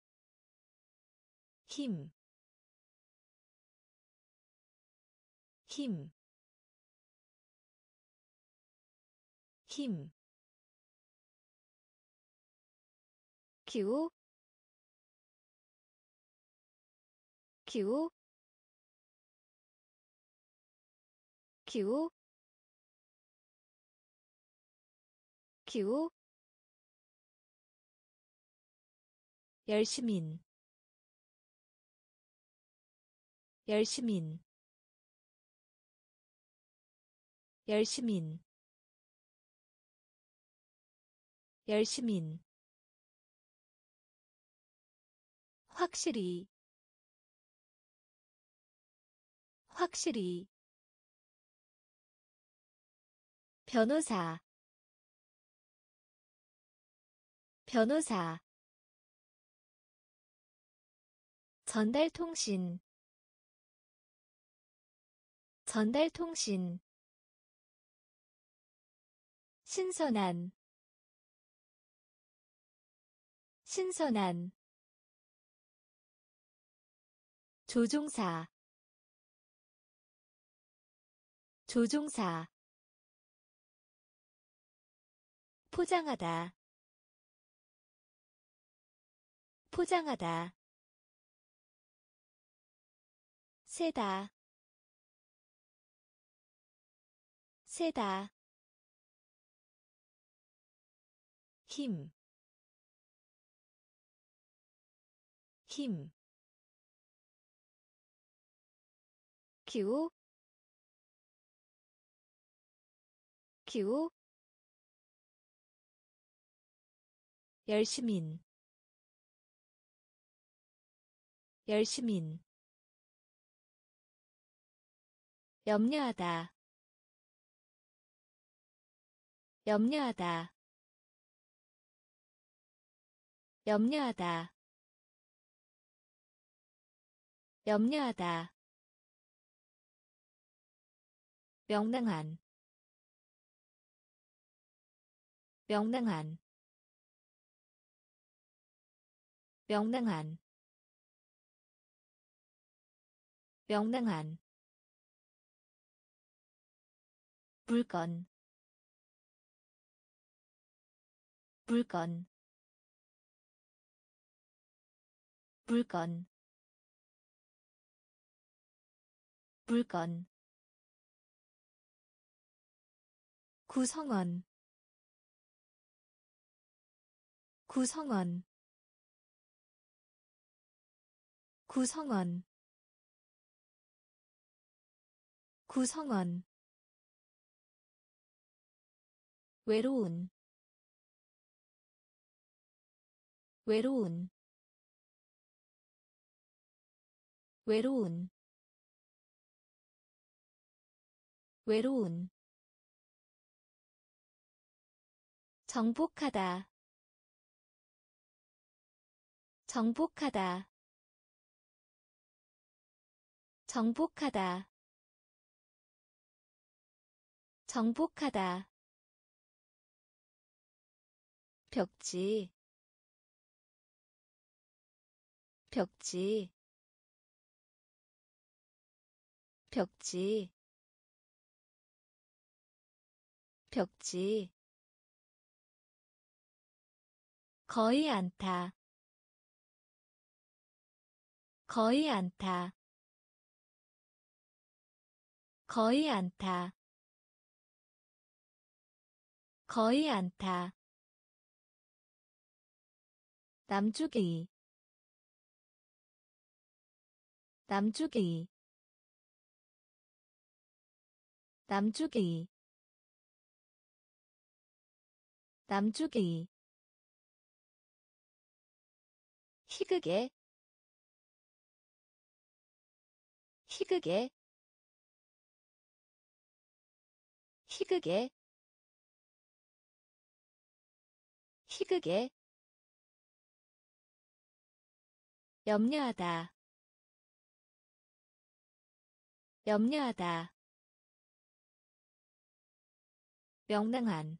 힘, 힘, 힘, 기호, 기호, 기호, 기호, 열시민, 열시민, 열시민, 열시민, 확실히, 확실히, 변호사, 변호사, 전달통신, 전달통신, 신선한, 신선한, 조종사, 조종사, 포장하다, 포장하다, 세다, 세다, 힘, 힘, 기호, 기호, 열시민, 열시민, 염려하다, 염려하다, 염려하다, 염려하다, 명랑한, 명랑한, 명랑한, 명랑한, 물건, 물건, 물건, 물건, 구성원, 구성원, 구성원, 구성원, 외로운, 외로운, 외로운, 외로운, 정복하다, 정복하다, 정복하다, 정복하다, 벽지, 벽지, 벽지, 벽지, 거의 않다, 거의 않다, 거의 않다, 거의 않다, 남주기, 남주기, 남주기, 남주기, 희극의, 희극의, 희극의, 희극의, 염려하다, 염려하다, 명랑한,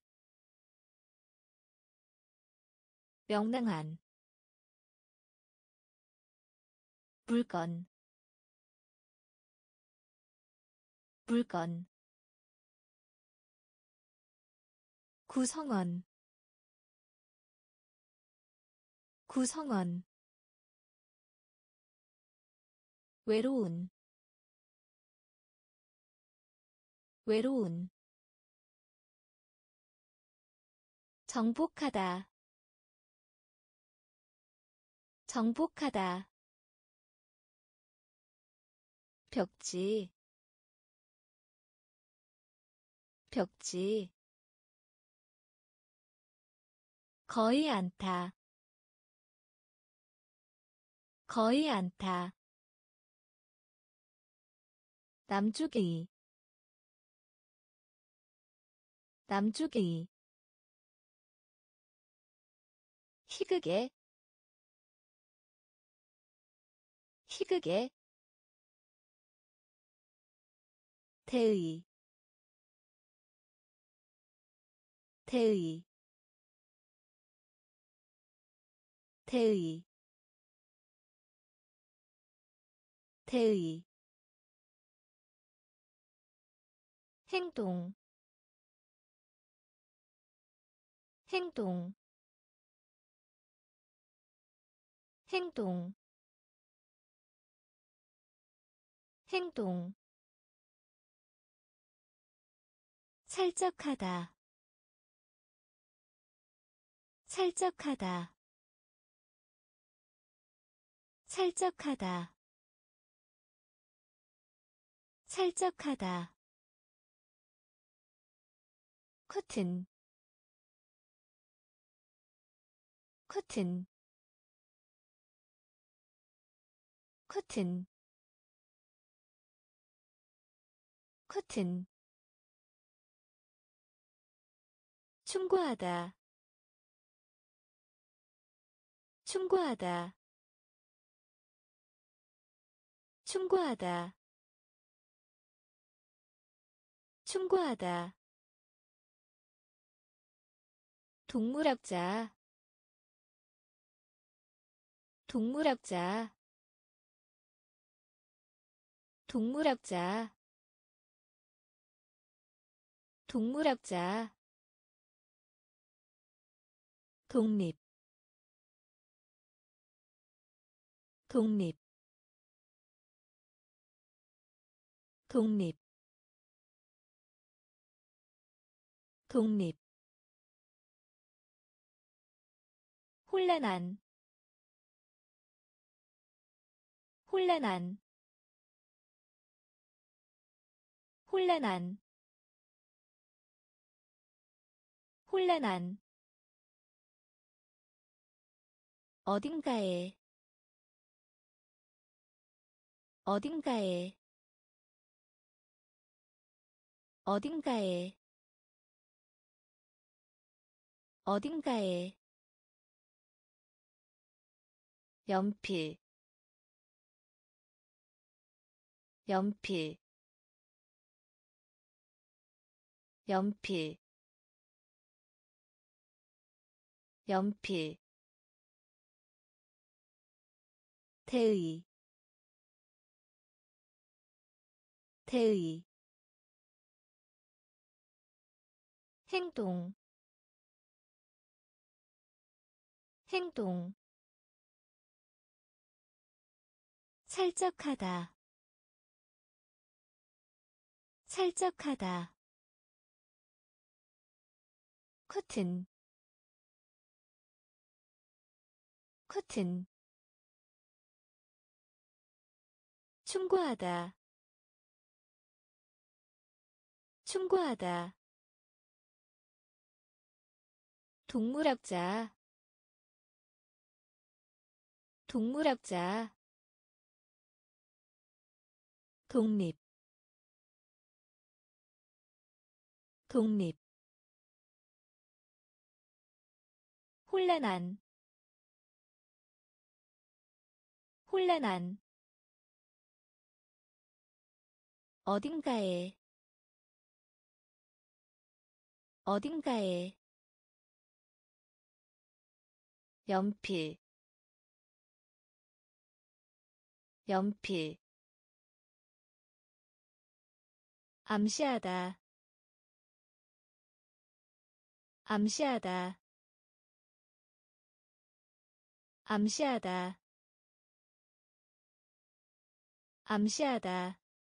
명랑한, 물건, 물건 구성원 구성원 외로운 외로운 정복하다 정복하다 벽지 벽지 거의 않다 거의 않다 남주개이 남주개이 희극의 희극의 대의 대의 대의 대의 행동 행동 행동 행동 살짝하다 살짝하다 살짝하다 살짝하다 커튼 커튼 커튼 커튼 충고하다 충고하다 충고하다 충고하다 동물학자 동물학자 동물학자 동물학자 독립 독립 독립 독립 혼란한 혼란한 혼란한 혼란한 어딘가에 어딘가에 어딘가에 어딘가에 연필 연필 연필 연필 대의 대의 행동 행동 살짝하다 살짝하다 커튼 커튼 충고하다 충고하다 동물학자 동물학자 독립 독립 혼란한 혼란한 어딘가에 어딘가에 연필 연필 암시하다 암시하다 암시하다 암시하다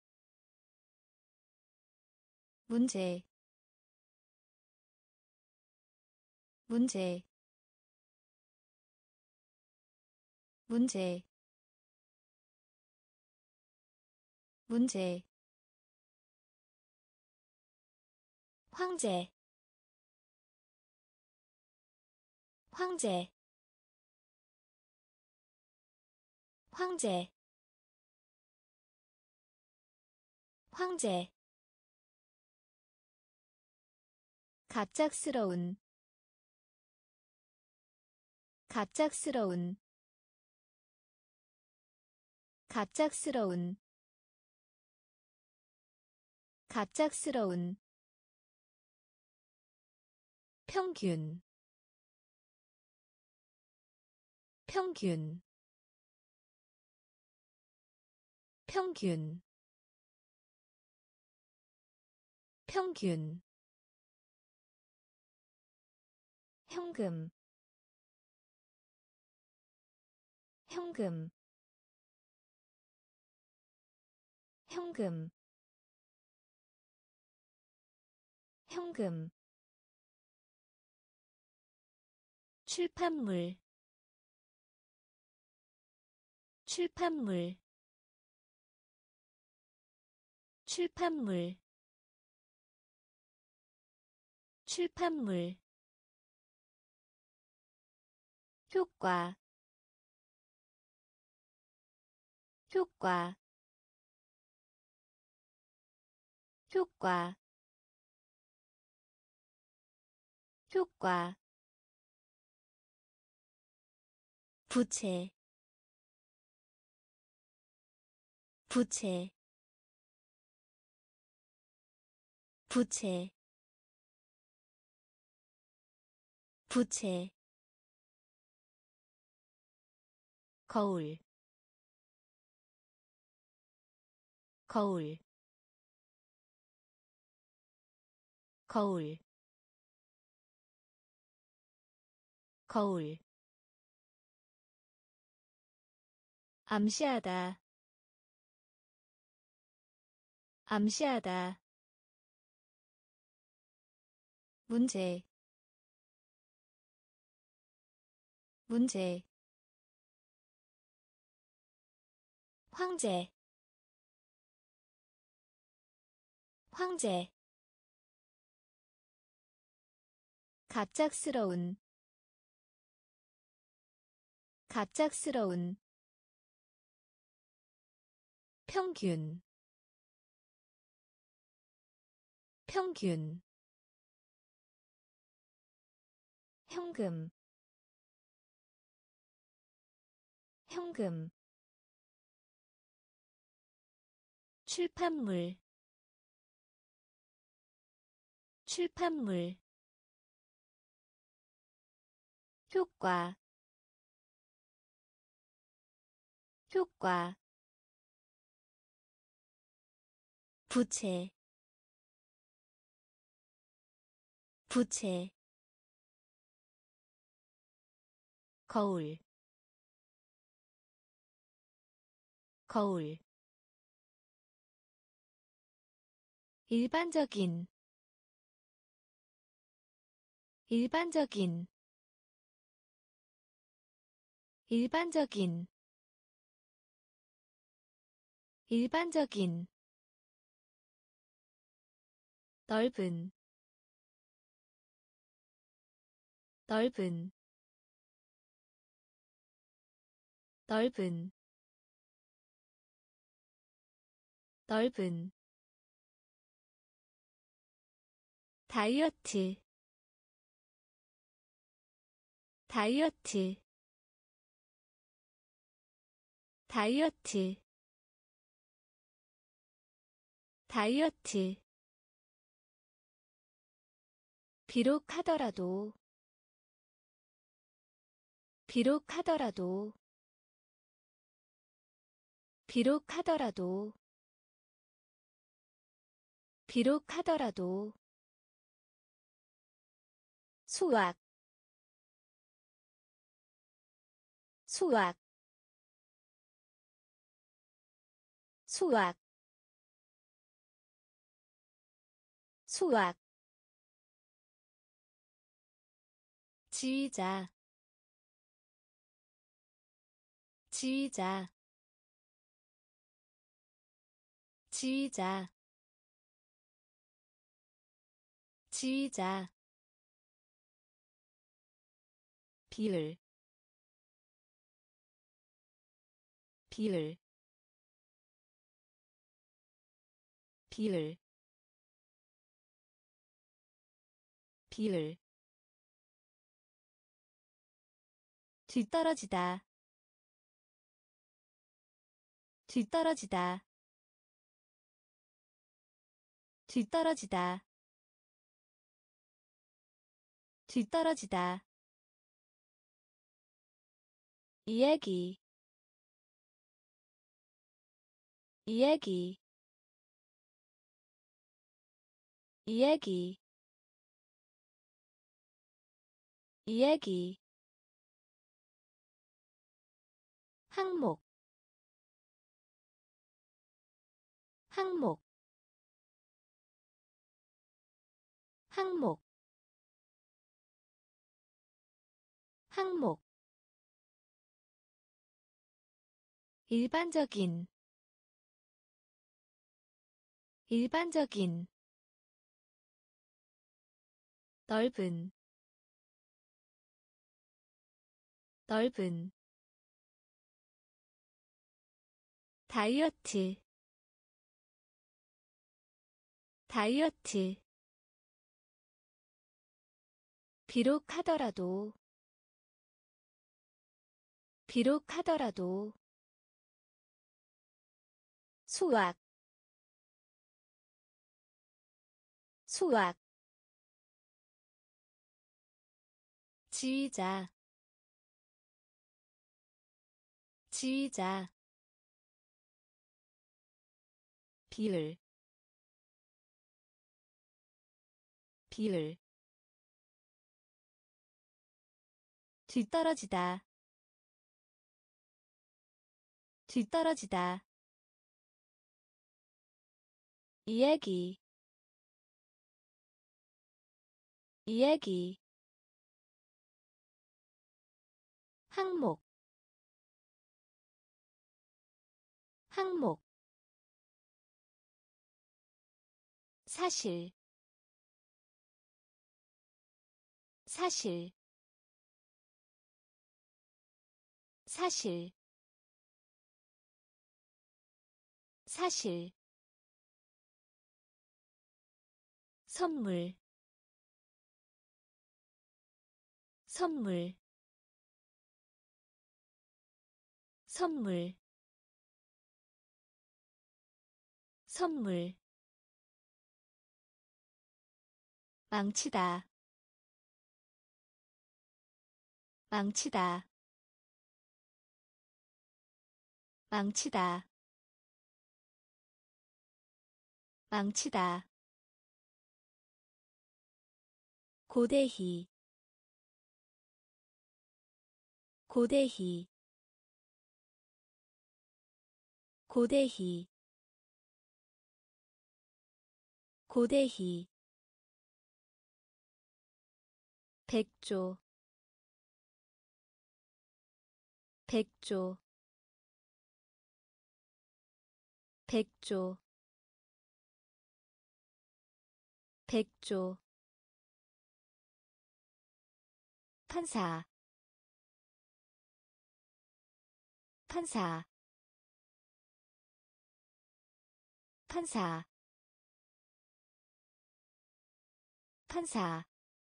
문제 문제 문제 문제 황제 황제 황제 황제 갑작스러운 갑작스러운 갑작스러운 갑작스러운 평균 평균 평균 평균 현금 현금 현금 현금 출판물 출판물 출판물 출판물 효과 효과 효과 효과 부채 부채 부채 부채 거울 거울 거울 거울 암시하다 암시하다 문제 문제 황제 황제 갑작스러운 갑작스러운 평균 평균 현금 현금 출판물 출판물 효과 효과 부채 부채 거울 거울 일반적인 일반적인 일반적인 일반적인 넓은 넓은 넓은 넓은 다이어트 다이어트 다이어트 다이어트 비록 하더라도 비록 하더라도 비록 하더라도 비록 하더라도 수학 수학 수학 수학 지휘자 지휘자 지휘자 지휘자 비율 비율 비율 비율 뒤떨어지다 뒤떨어지다 뒤떨어지다 뒤떨어지다 이야기 이야기 이야기 이야기 항목 항목 항목 항목 일반적인 일반적인 넓은 넓은 다이어트 다이어트 비록 하더라도 비록 하더라도 수학 수학 지휘자 지휘자 비율 비율 뒤떨어지다 뒤떨어지다 이야기 이야기 항목 항목 사실 사실 사실 사실 선물 선물 선물 선물 망치다 망치다 망치다 망치다 고대희 고대희 고대희 고대희 백조 백조 백조 백조 판사 판사 판사 판사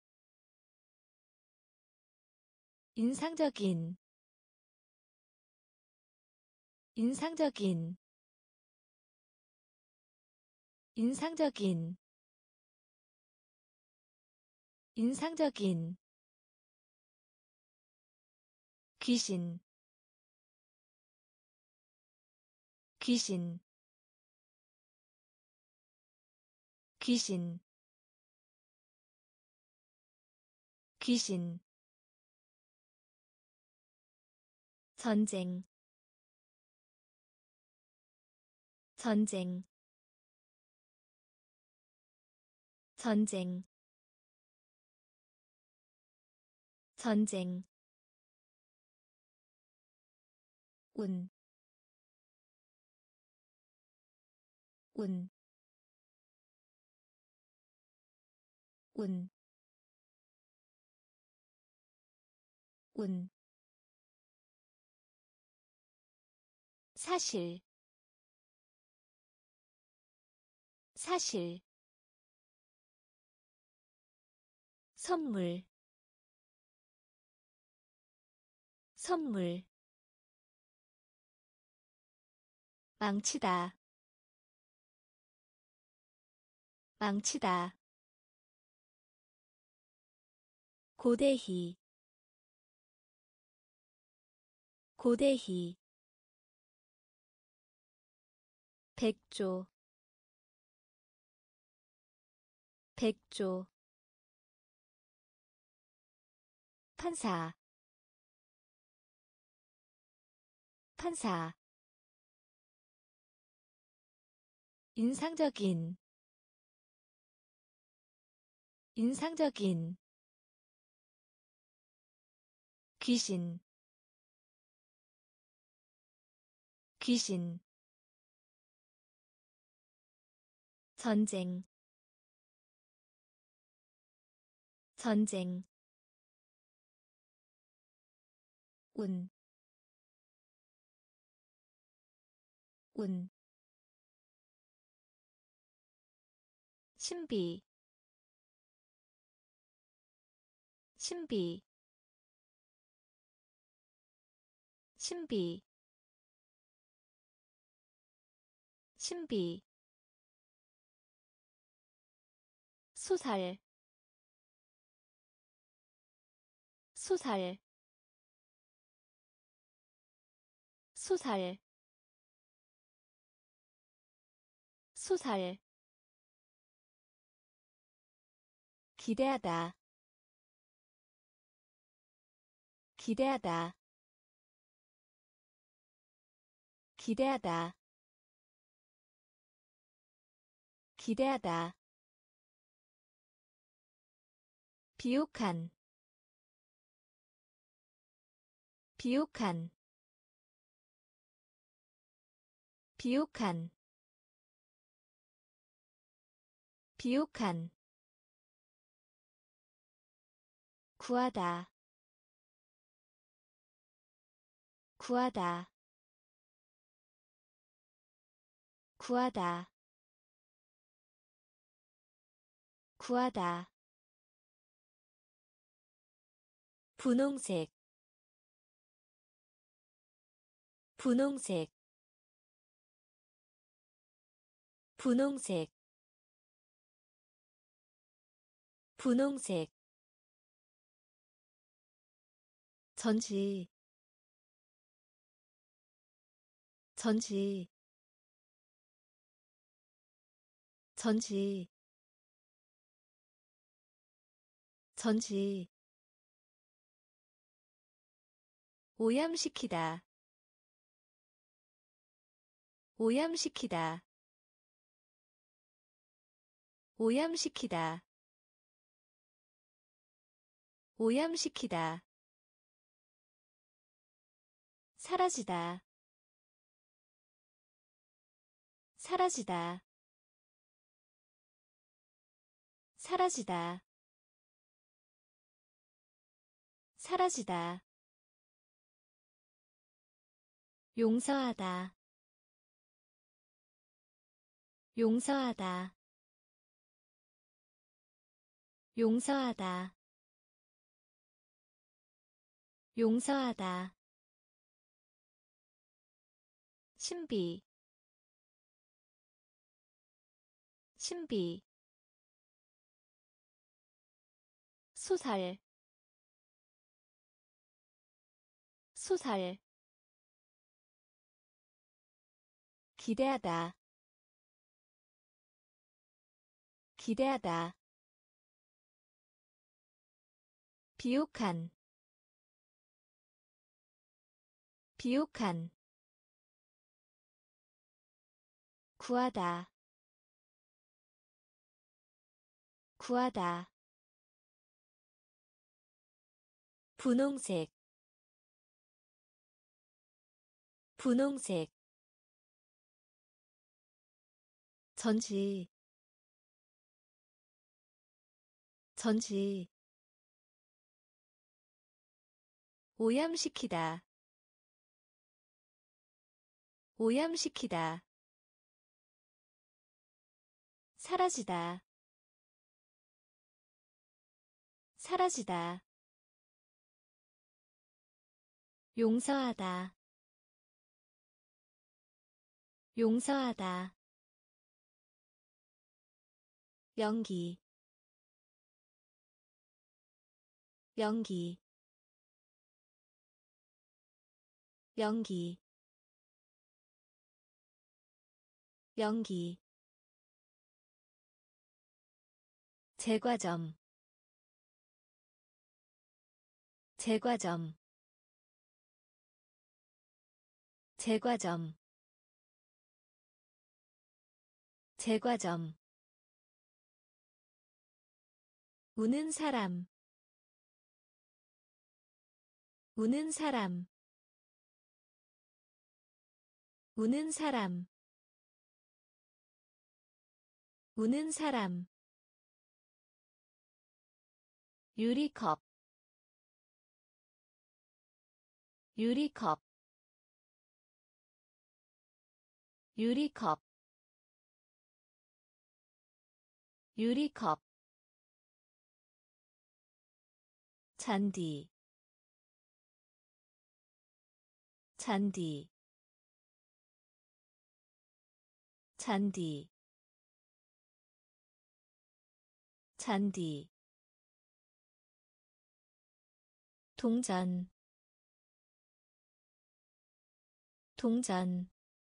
인상적인 인상적인 인상적인 인상적인 귀신 귀신 귀신 귀신 전쟁 전쟁 전쟁 전쟁 운, 운, 운, 운. 사실, 사실. 선물, 선물. 망치다, 망치다. 고대희, 고대희. 백조, 백조. 판사, 판사. 인상적인, 인상적인. 귀신, 귀신. 전쟁, 전쟁. 운, 운. 신비, 신비, 신비, 신비. 소살, 소살, 소살, 소살. 기대하다, 기대하다, 기대하다, 기대하다. 비옥한, 비옥한, 비옥한, 비옥한. 구하다, 구하다, 구하다, 구하다. 분홍색, 분홍색, 분홍색, 분홍색. 전지, 전지, 전지, 전지. 오염시키다, 오염시키다, 오염시키다, 오염시키다. 사라지다, 사라지다, 사라지다, 사라지다. 용서하다, 용서하다, 용서하다, 용서하다. 신비, 신비. 소살, 소살. 기대하다, 기대하다 비옥한 비옥한 구하다 구하다 분홍색 분홍색 전지 전지 오염시키다 오염시키다 사라지다 사라지다 용서하다 용서하다 연기 연기 연기 연기 제과점 제과점 제과점 제과점 우는 사람 우는 사람 우는 사람 우는 사람 유리컵 유리컵 유리컵 유리컵 잔디 잔디 잔디 잔디 동전 동전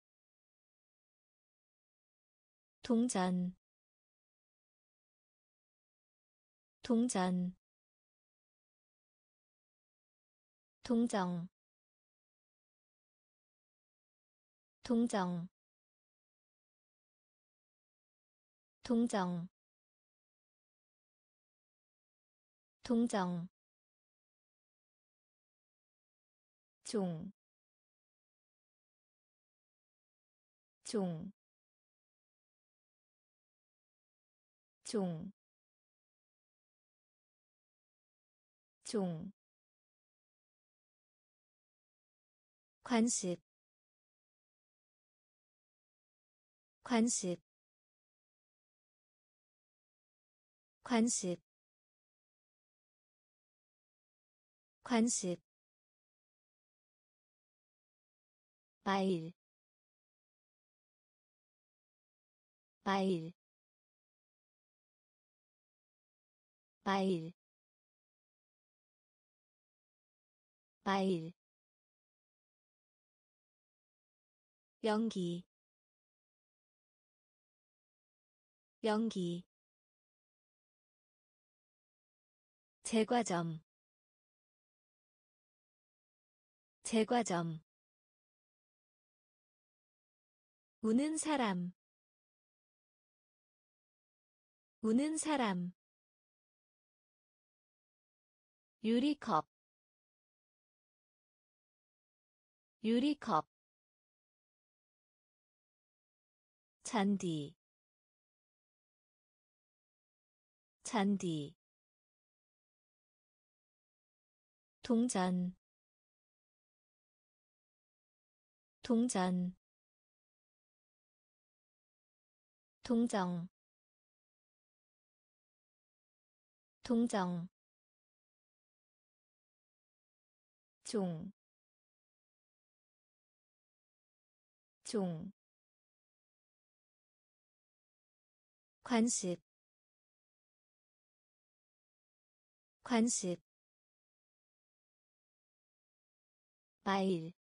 동전 동전 동정 동정 동정 동정 종, 종, 종, 종, 관습, 관습, 관습, 관습, 마일, 마일, 마일, 마일, 연기, 연기, 제과점, 제과점, 우는 사람, 우는 사람, 유리컵, 유리컵, 잔디, 잔디, 동전, 동전, 동정, 동정, 종, 종, 관습, 관습, 마일,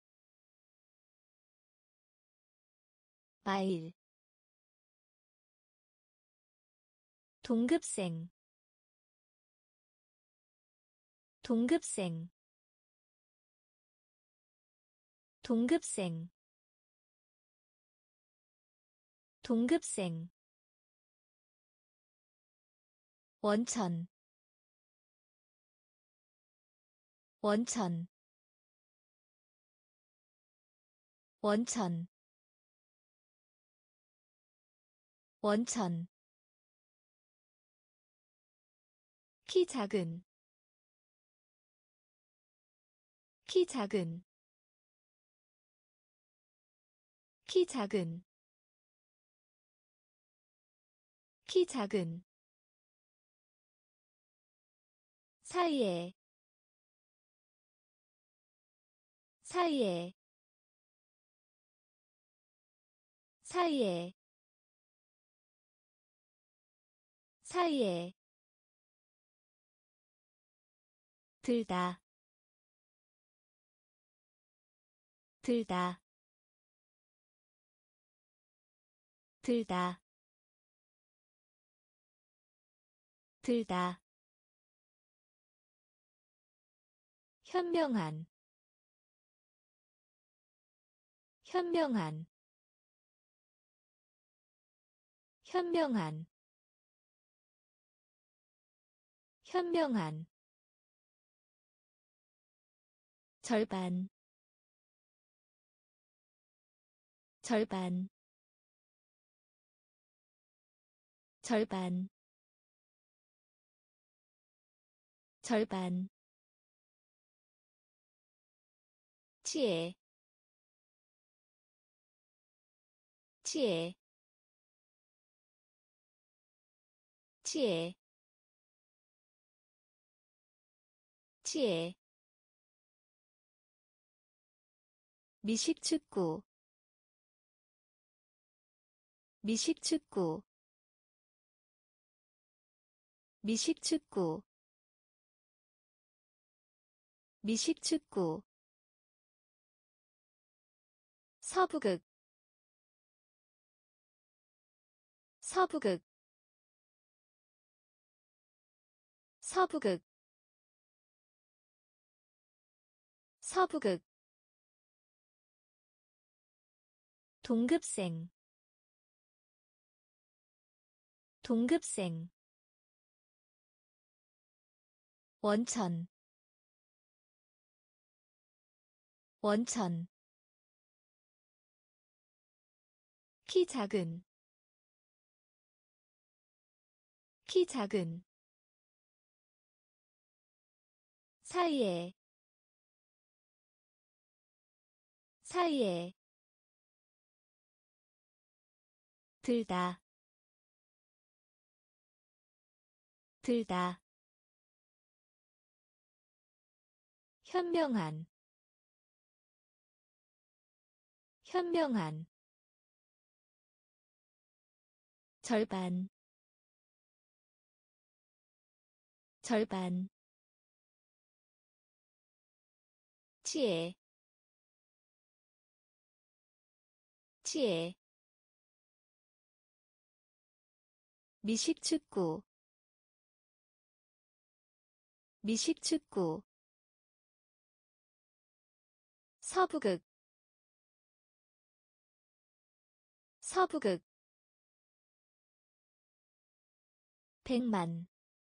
마일, 동급생 동급생 동급생 동급생 원천 원천 원천 원천 키 작은 키 작은 키 작은 키 작은 사이에 사이에 사이에 사이에 들다 들다 들다 들다 현명한 현명한 현명한 현명한 절반 절반 절반 절반 치에 치에 치에 치에 미식축구 미식축구 미식축구 미식축구 서부극 서부극 서부극 서부극 동급생 동급생 원천 원천 키 작은 키 작은 사이에 사이에 들다 들다 현명한 현명한 절반 절반 치에 치에 미식축구 미식축구 서부극 서부극 백만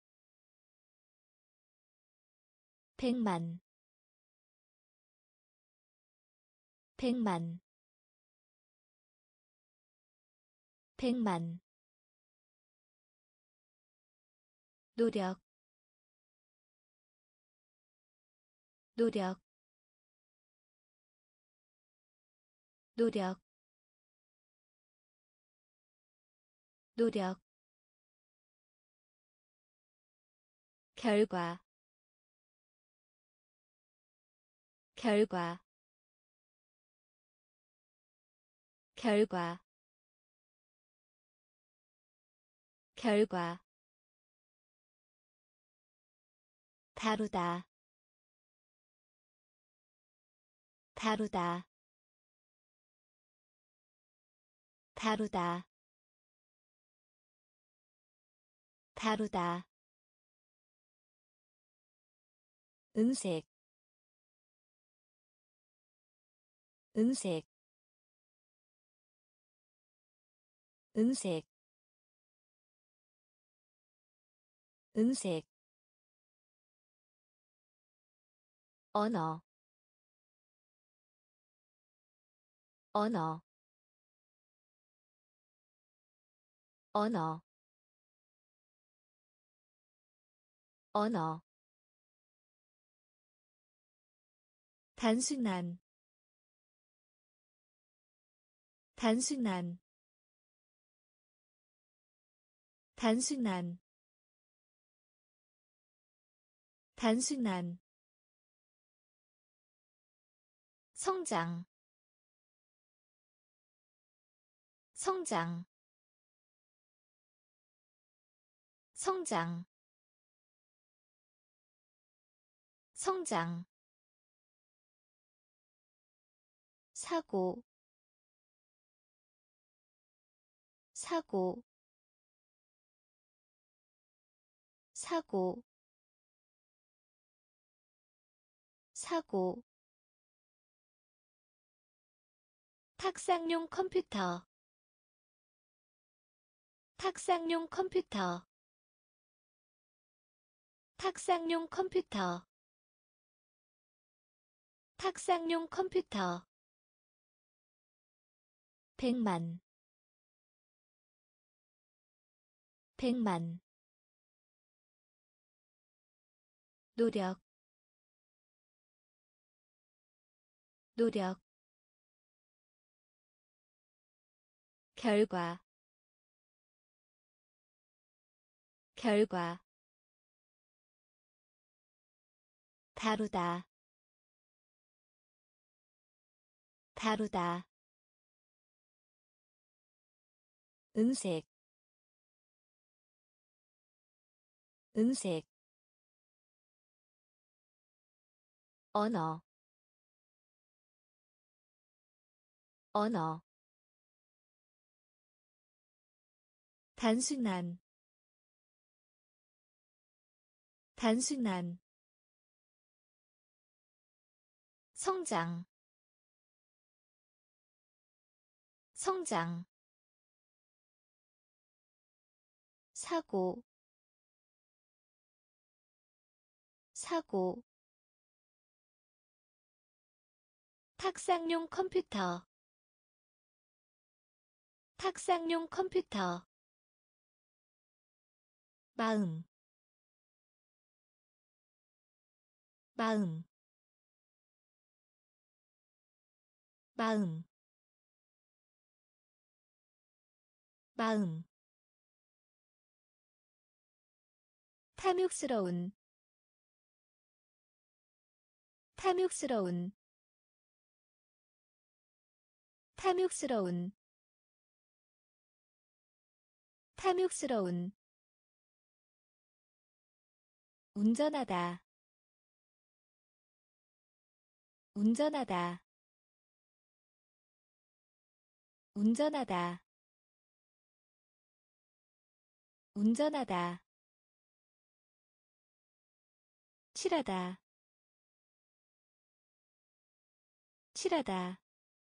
백만 백만 백만 노력 노력 노력 노력 결과 결과 결과 결과 다루다 다루다 다루다 다루다 은색 은색 은색 은색 언어 언어 언어 언어 단순한 단순한 단순한 단순한 성장 성장 성장 성장 사고 사고 사고 사고 탁상용 컴퓨터 탁상용 컴퓨터 탁상용 컴퓨터 탁상용 컴퓨터 백만 백만 노력 노력 결과 결과 다루다 다루다 은색 은색 언어 언어 단순한 단순한 성장 성장 사고 사고 탁상용 컴퓨터 탁상용 컴퓨터 마음 마음 마음 마음 탐욕스러운 탐욕스러운 탐욕스러운 탐욕스러운 운전하다 운전하다 운전하다 운전하다 칠하다 칠하다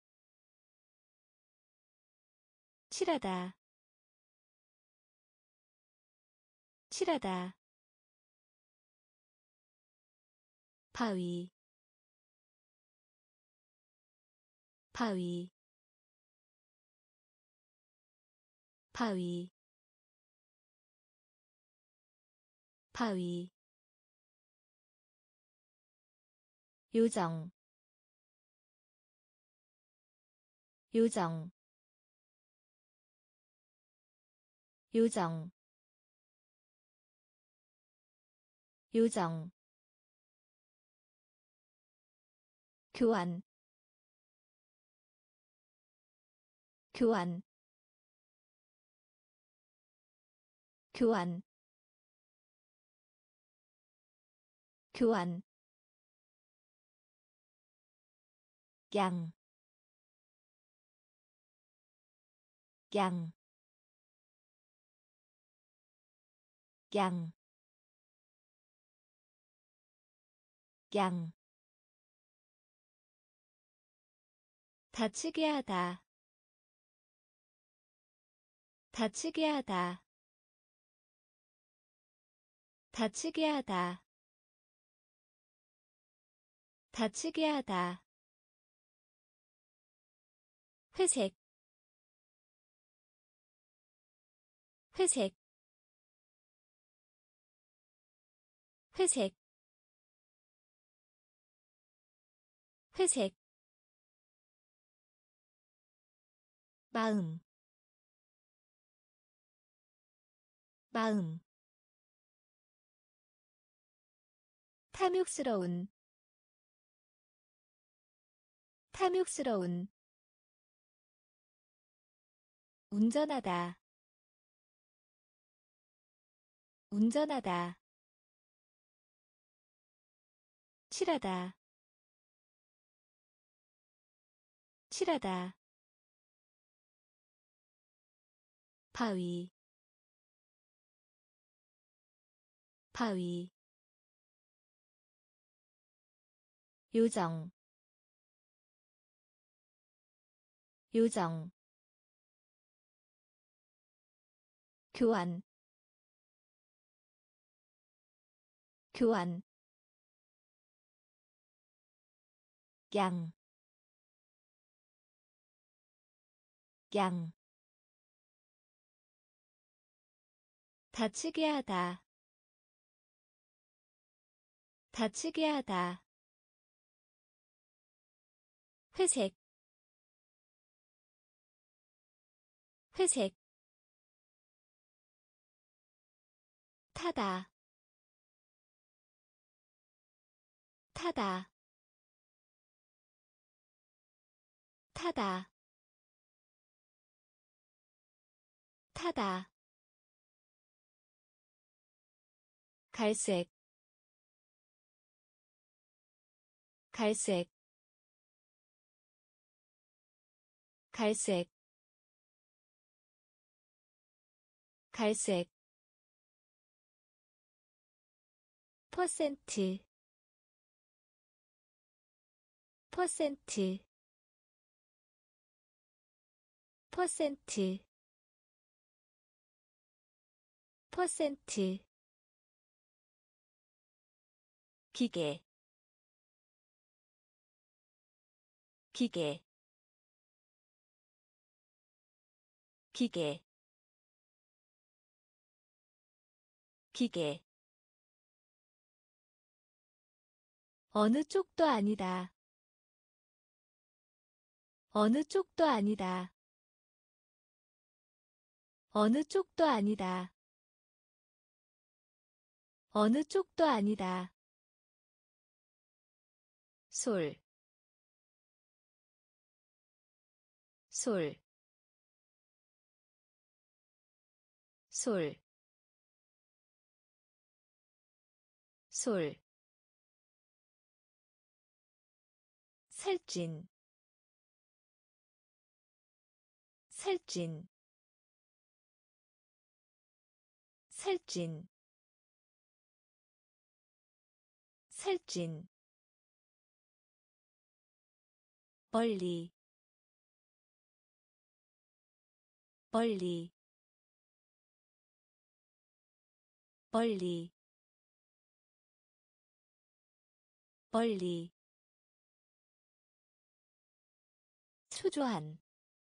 칠하다 칠하다 바위 바위 바위 바위 요정 요정 요정 요정 교환 교환 교환 교환 양, 양, 양, 양. 다치게 하다, 다치게 하다, 다치게 하다, 다치게 하다. 회색, 회색, 회색, 회색. 마음, 마음. 탐욕스러운, 탐욕스러운. 운전하다, 운전하다. 칠하다, 칠하다. 바위, 바위. 요정, 요정. 교환, 교환. 양, 양. 다치게 하다, 다치게 하다. 회색, 회색. 타다, 타다, 타다, 타다. 갈색, 갈색, 갈색, 갈색. 퍼센트, 퍼센트, 퍼센트, 퍼센트. 기계, 기계, 기계, 기계. 어느 쪽도 아니다, 어느 쪽도 아니다, 어느 쪽도 아니다, 어느 쪽도 아니다. 솔, 솔, 솔, 솔. 살찐, 살찐, 살찐, 살찐. 멀리, 멀리, 멀리, 멀리. 초조한,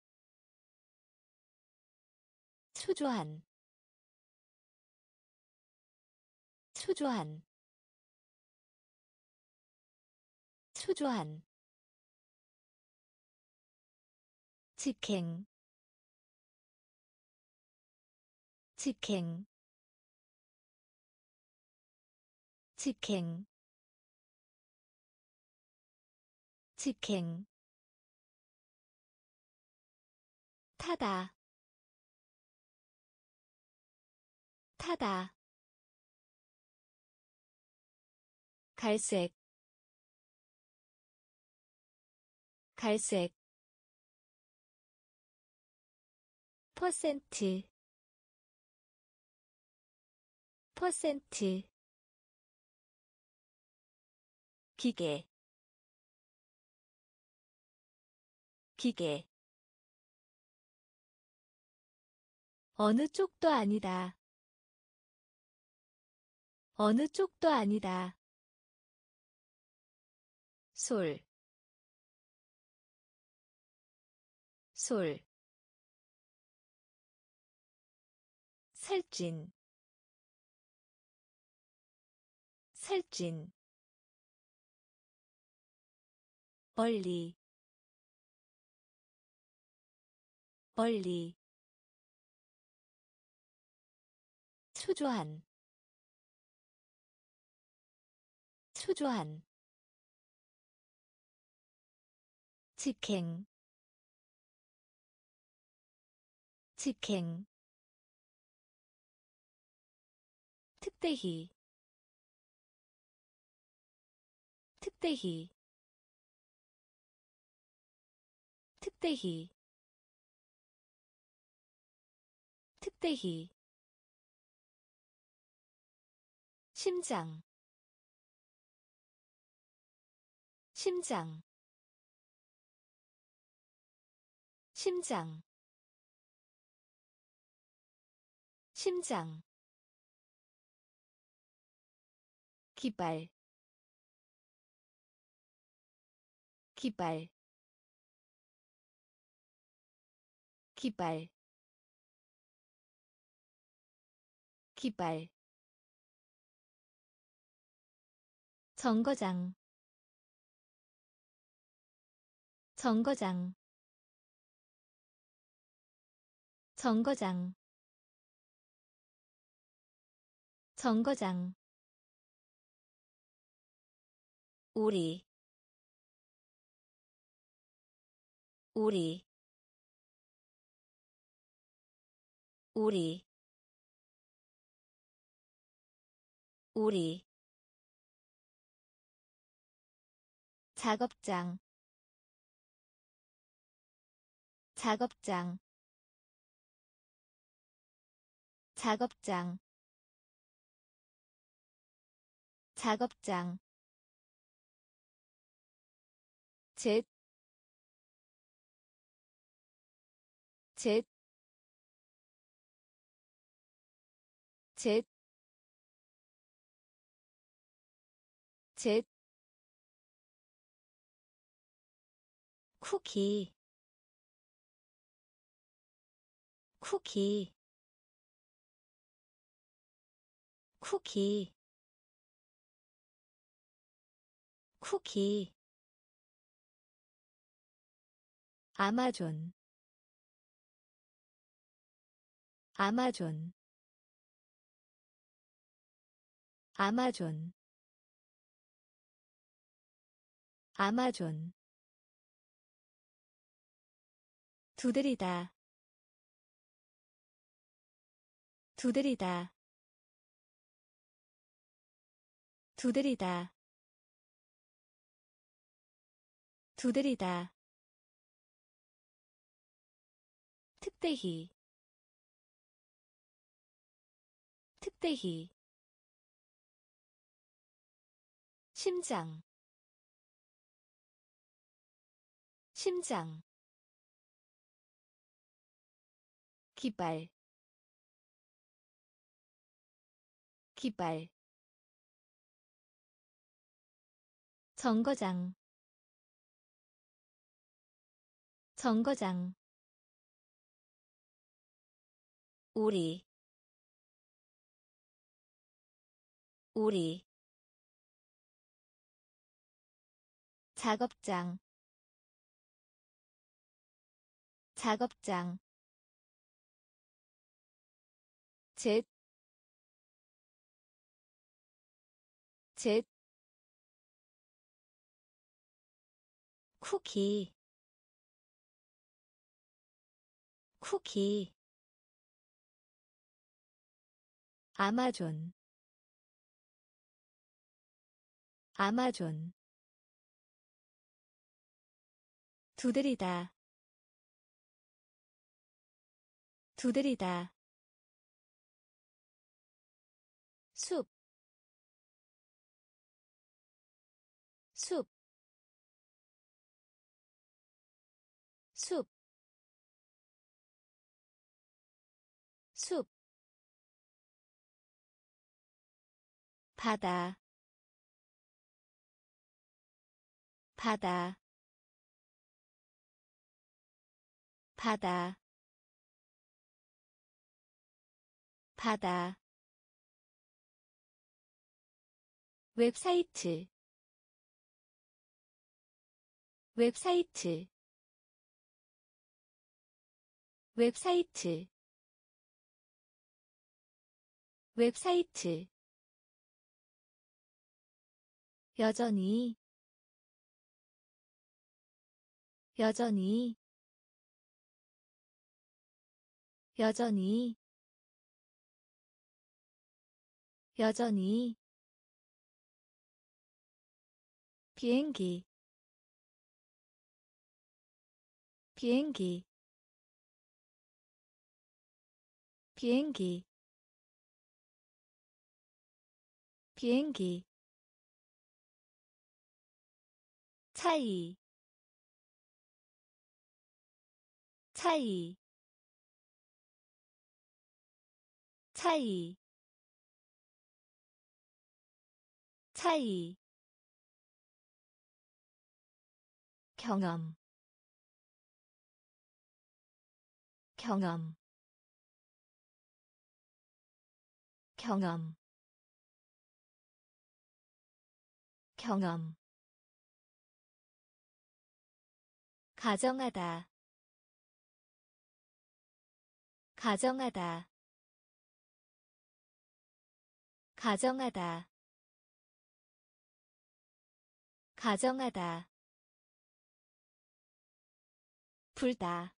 초조한, 초조한, 초조한. 직행, 직행, 직행, 직행. 타다, 타다. 갈색, 갈색. 퍼센트, 퍼센트 기계 기계 어느 쪽도 아니다. 어느 쪽도 아니다. 솔, 솔, 살찐, 살찐, 멀리, 멀리, 초조한, 초조한, 직행, 직행, 특대히, 특대히, 특대히, 특대히, 심장, 심장, 심장, 심장, 기발, 기발, 기발, 기발, 정거장, 정거장, 정거장, 정거장, 우리, 우리, 우리, 우리, 작업장, 작업장, 작업장, 작업장, 젯, 젯, 젯, 젯, 쿠키, 쿠키, 쿠키, 쿠키, 아마존, 아마존, 아마존, 아마존, 두드리다, 두드리다, 두드리다, 두드리다, 특대히, 특대히, 심장, 심장, 기발, 기발, 정거장, 정거장, 우리, 우리, 작업장, 작업장, 젯, 젯, 쿠키, 쿠키, 아마존, 아마존, 두드리다, 두드리다, 숲, 숲, 숲, 숲, 바다, 바다, 바다, 바다, 웹사이트, 웹사이트, 웹사이트, 웹사이트, 여전히, 여전히, 여전히, 여전히, 비행기, 비행기, 비행기, 비행기, 차이, 차이, 차이, 차이, 경험, 경험, 경험, 경험, 가정하다, 가정하다, 가정하다, 가정하다, 불다,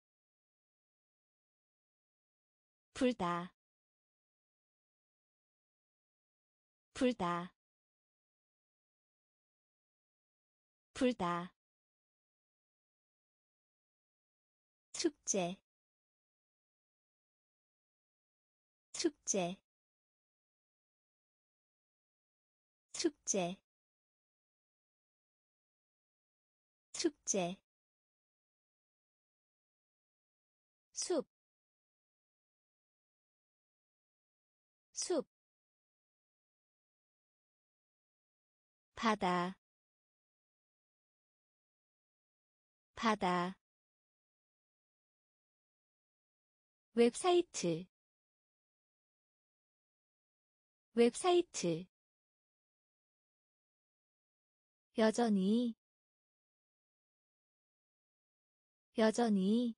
불다, 불다, 불다, 축제, 축제, 축제, 축제, 숲, 숲, 바다, 바다, 웹사이트, 웹사이트, 여전히, 여전히,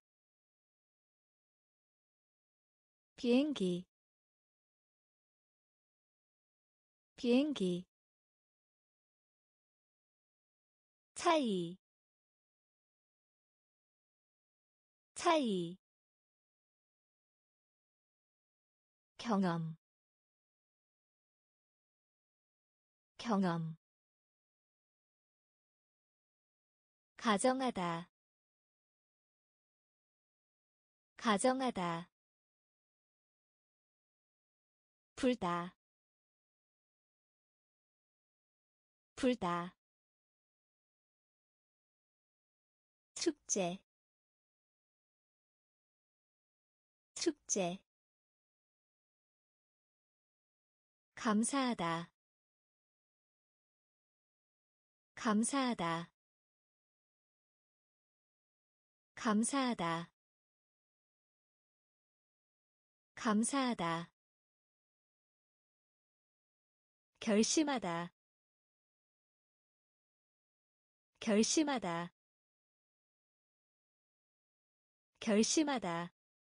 비행기, 비행기, 차이, 차이, 경험, 경험, 가정하다, 가정하다, 불다, 불다, 축제, 축제, 감사하다, 감사하다, 감사하다, 감사하다, 결심하다, 결심하다, 결심하다,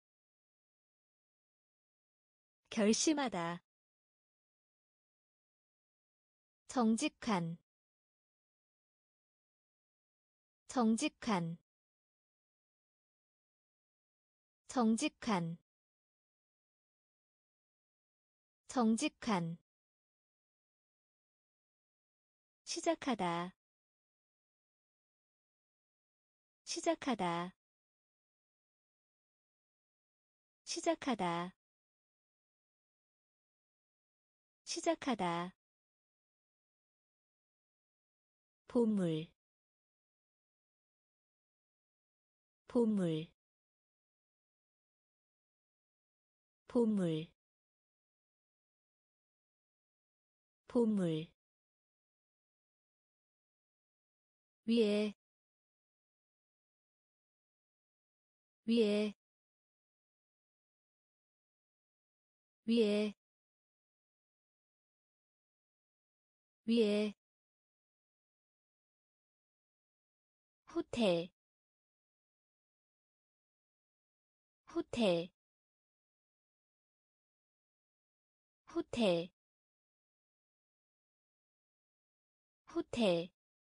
결심하다, 정직한, 정직한, 정직한, 정직한, 시작하다, 시작하다, 시작하다, 시작하다. 보물, 보물, 보물, 보물. 위에, 위에, 위에, 위에. 호텔, 호텔, 호텔, 호텔.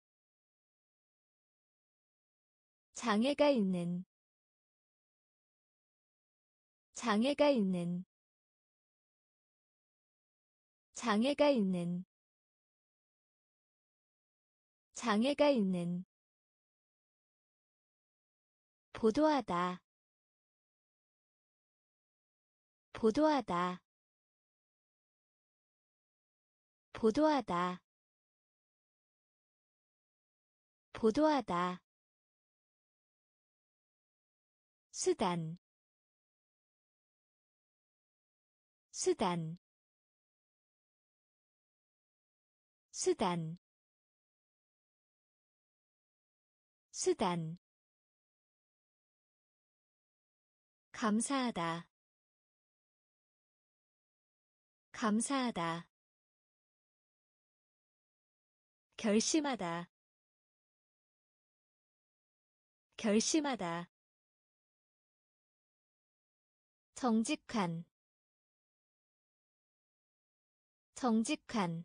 장애가 있는, 장애가 있는, 장애가 있는, 장애가 있는. 보도하다, 보도하다, 보도하다, 보도하다. 수단, 수단, 수단, 수단. 감사하다, 감사하다. 결심하다, 결심하다. 정직한, 정직한.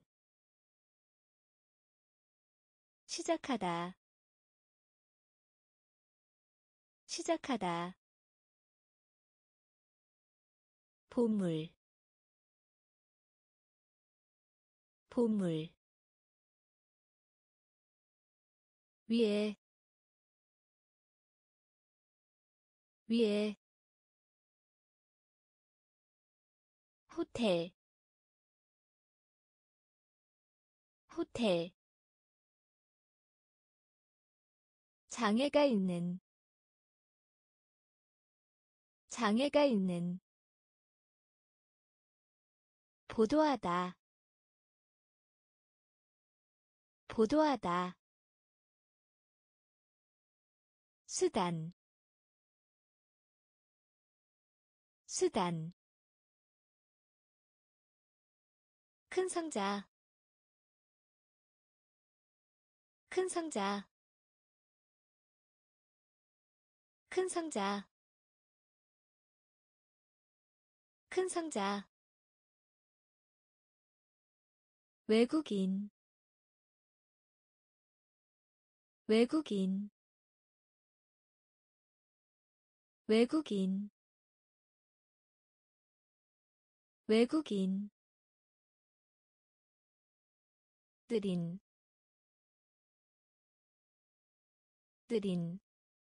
시작하다, 시작하다. 보물, 보물. 위에, 위에. 호텔, 호텔. 장애가 있는, 장애가 있는. 보도하다, 보도하다. 수단, 수단. 큰 상자, 큰 상자, 큰 상자, 큰 상자. 외국인, 외국인, 외국인, 외국인. 느린, 느린,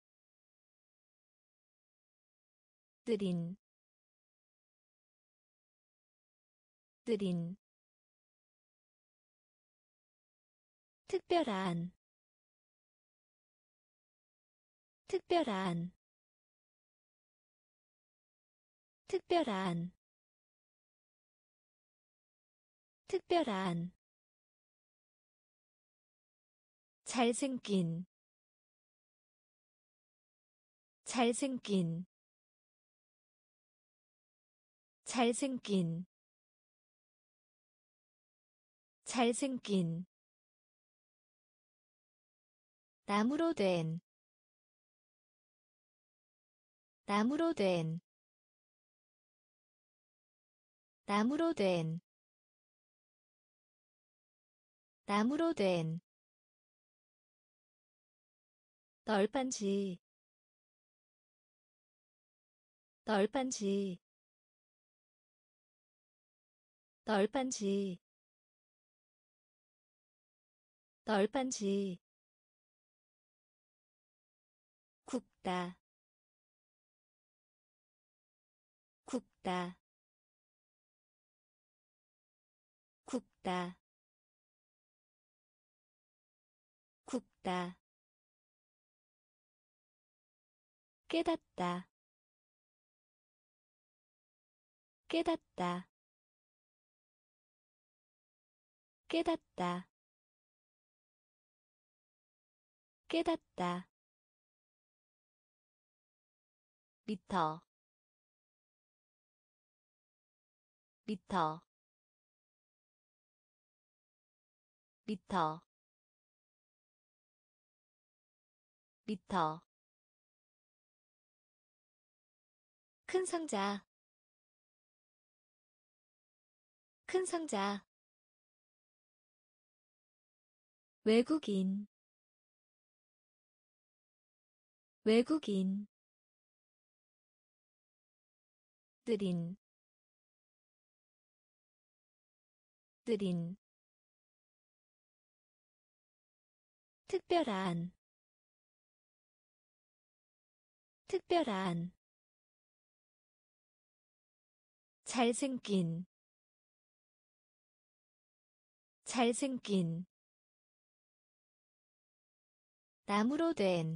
느린, 느린. 특별한, 특별한, 특별한, 특별한. 잘생긴, 잘생긴, 잘생긴, 잘생긴. 나무로 된, 나무로 된, 나무로 된, 나무로 된. 널빤지, 널빤지, 널빤지, 널빤지. 굽다, 굽다, 굽다 굽다 깨닫다 깨닫다 깨닫다 깨닫다 미터 미터 미터 미터 큰 상자 큰 상자 외국인 외국인 느린 느린 특별한 특별한 잘생긴 잘생긴 나무로 된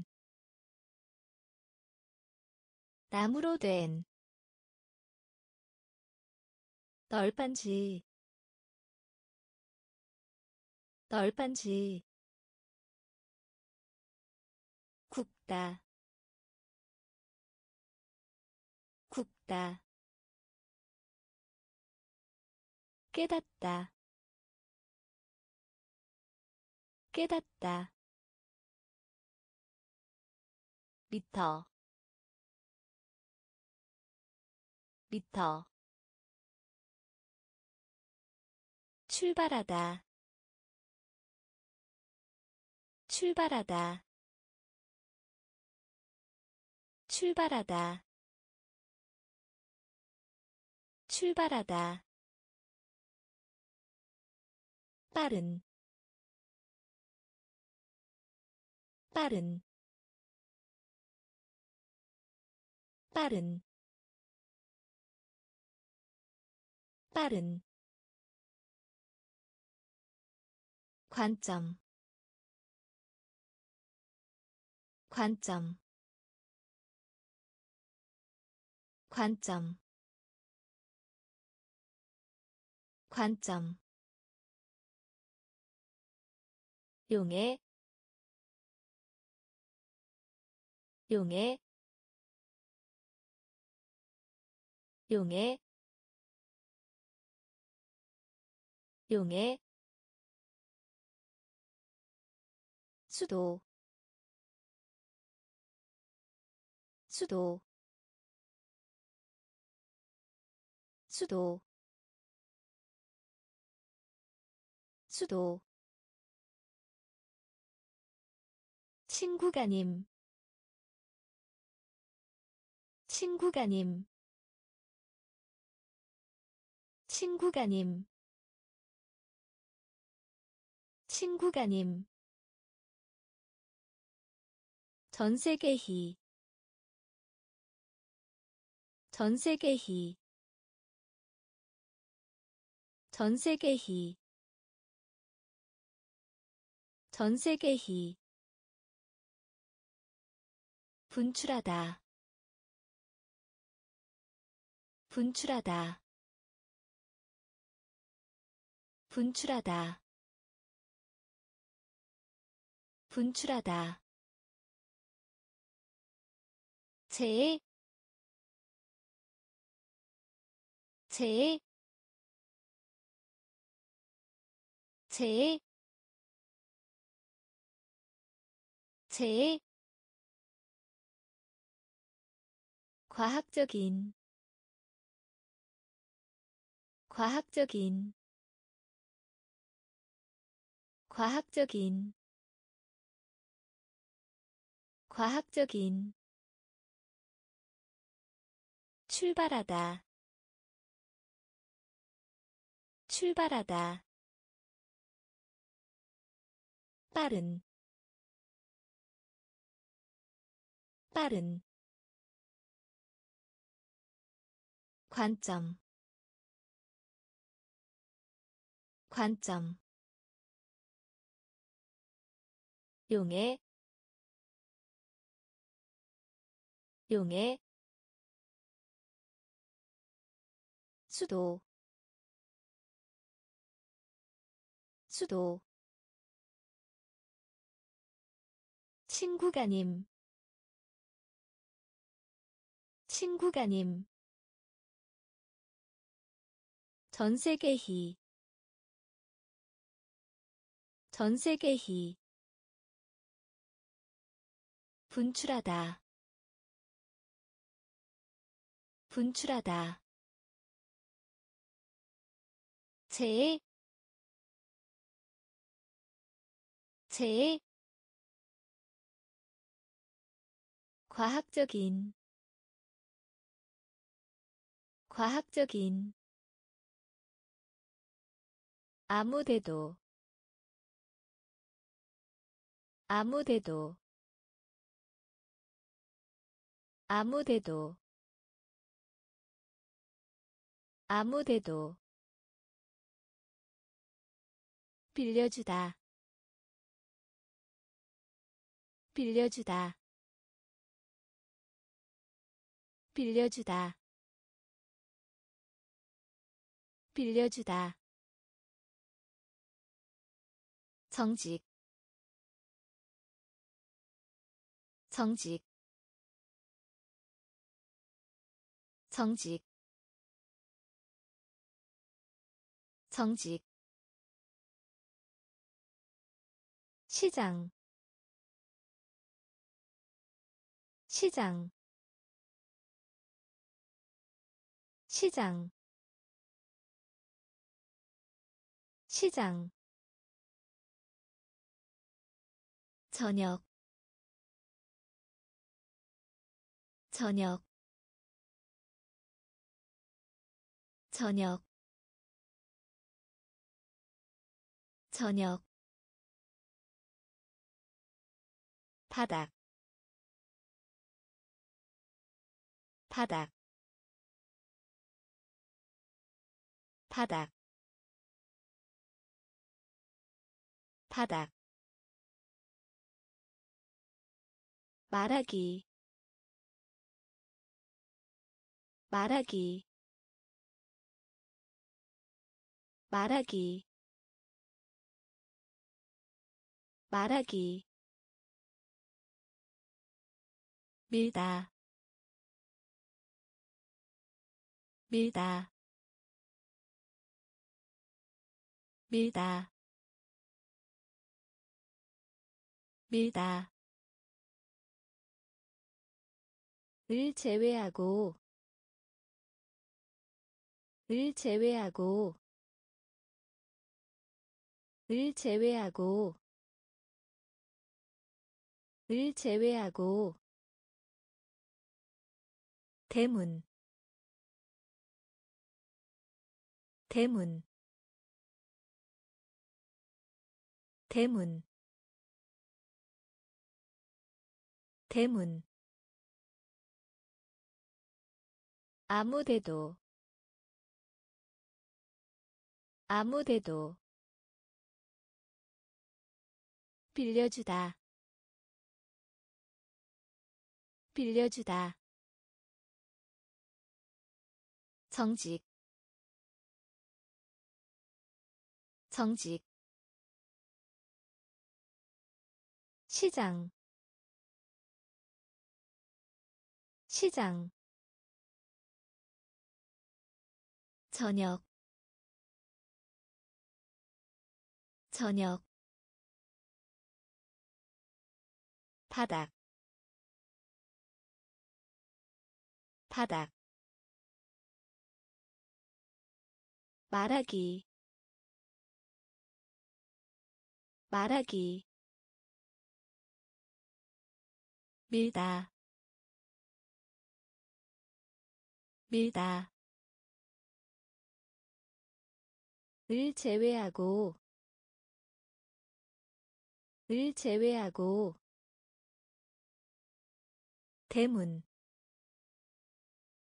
나무로 된 널빤지 널빤지 굽다 굽다 깨닫다 깨닫다 미터 미터 출발하다 출발하다 출발하다 출발하다 빠른 빠른 빠른 빠른 관점 관점 관점 관점 용해 용해 용해 용해 수도 수도 수도 수도 친구가님 친구가님 친구가님 친구가님 전세계희 전세계희 전세계희 전세계희 분출하다 분출하다 분출하다 분출하다 제, 제, 제, 제, 과학적인, 과학적인, 과학적인, 과학적인, 출발하다, 출발하다, 빠른, 빠른, 관점, 관점 용해 용해 수도 수도 친구가님 친구가님 전세계희 전세계희 분출하다 분출하다 재, 재, 과학적인, 과학적인, 아무데도, 아무데도, 아무데도, 아무데도, 빌려주다, 빌려주다, 빌려주다, 빌려주다, 정직, 정직, 정직, 정직, 시장, 시장, 시장, 시장, 저녁, 저녁, 저녁, 저녁, 바닥, 바닥, 바닥, 바닥, 말하기, 말하기, 말하기, 말하기, 밀다, 밀다, 밀다, 밀다, 을 제외하고, 을 제외하고, 을 제외하고, 을 제외하고, 대문, 대문, 대문, 대문, 아무데도, 아무데도, 빌려주다, 빌려주다, 정직, 정직, 시장, 시장, 저녁, 저녁, 바닥, 바닥, 말하기, 말하기, 밀다, 밀다, 을 제외하고, 을 제외하고, 대문,